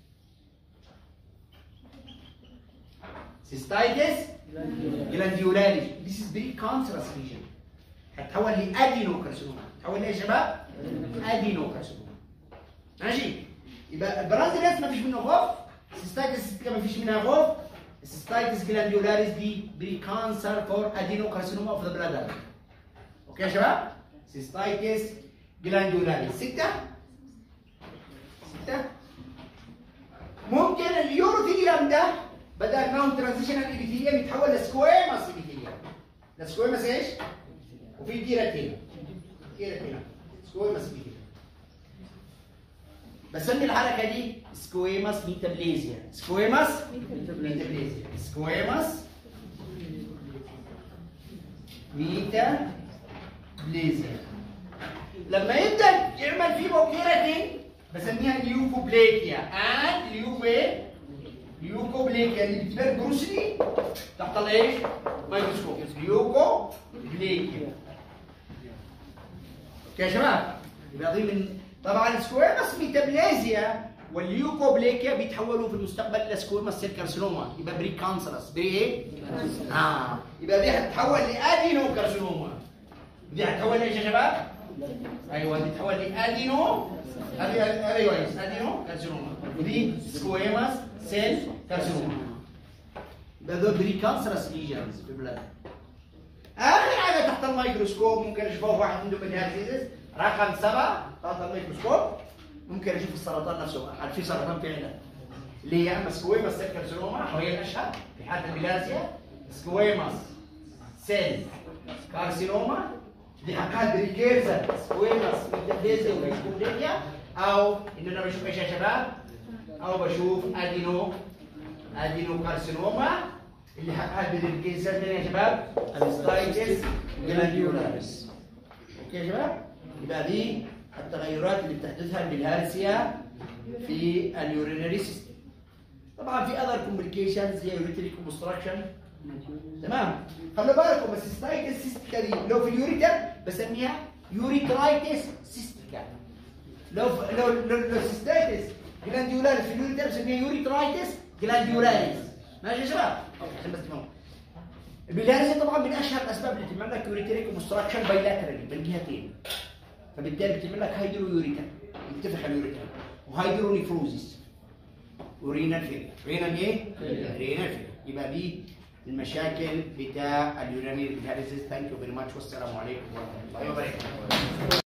سيستايتس جلانديولاريز. This is very cancerous region. هتحول لادينوكارسينوما. تحول ليه يا شباب؟ ادينوكارسينوما. ماشي؟ يبقى البرازيليس ما فيش منه خوف، السيستايتس ما فيش منها خوف. السيستايتس جلانديولاريز دي بري كانسر فور ادينوكارسينوما اوف ذا بلادر. اوكي يا شباب؟ سيستايتس جلانديولاريز. ستة؟ ستة؟ ممكن اليوروثيليوم ده بدل ما هو ترانزيشنال ابيثيليوم يتحول لسكويماس ابيثيليوم. السكويماس ايش؟ وفي كيراتين. كيراتين. سكويماس ابيثيليوم. بسمي الحركه دي سكويماس ميتابليزيا. سكويماس ميتابليزيا. سكويماس ميتابليزيا. لما يبدا يعمل فيه كيراتين بسميها ليوكوبليكيا. and ليوكو ليوكوبليكيا اللي بتبان جروسلي تحت الايش؟ مايكروسكوب. ليوكوبليكيا. اوكي يا شباب؟ يبقى دي من طبعا السكويماس ميتابليزيا والليوكوبليكيا بيتحولوا في المستقبل الى سكويماس سيل كارسينوما، يبقى بري كانسرس. بري ايه؟ اه يبقى دي هتتحول لادينو كارسينوما. دي هتتحول لايش يا شباب؟ ايوه دي تتحول لادينو ايوه ادينو كارسينوما، ودي سكويماس سيل كارسينوما. يبقى دول بري كانسرس ليجنز في البلاد. اخر حاجه تحت الميكروسكوب ممكن اشوفها واحد عنده ميتاستاسيس رقم سبعه تحت الميكروسكوب. ممكن اشوف السرطان نفسه، هل في سرطان في عينك اللي هي اما سكويماس سيل كارسينوما وهي الاشهر في حاله البلازيا. سكويماس سيل كارسينوما دي حقها بريكيرزا سكويماس ميتابليزيا وكوبليكيا، او ان انا بشوف ايش يا شباب؟ او بشوف ادينو ادينو كارسينوما اللي حقها بريكيرزا يا شباب؟ سيستايتس جلانديولاريس. اوكي يا شباب؟ يبقى دي التغيرات اللي بتحدثها بالهارسيا في اليورينري سيستم. طبعا في اذر كومبليكيشنز زي يوريتريك اوبستراكشن. تمام؟ خلوا بالكم السيستايتس سيستيكا دي لو في اليوريتر بسميها يوريترايتس سيستيكا. لو لو لو, لو سيستايتس جلانديولاريس في اليوريتر بسميها يوريترايتس جلانديولاريس. ماشي يا شباب؟ عشان بس تفهموا. البلهارسيا طبعا من اشهر الاسباب اللي تعمل لك يوريتريك اوبستراكشن بايلاترالي بالجهتين. فبالتالي بتعمل لك هايدرو يوريتا، ينتفخ اليوريتا، وهايدرو نيفروزيس ورينال فيلير. رينال ايه؟ رينال فيلير. يبقى دي المشاكل بتاع اليورينري دياليسيس. ثانك يو فيري ماتش والسلام عليكم ورحمه الله وبركاته.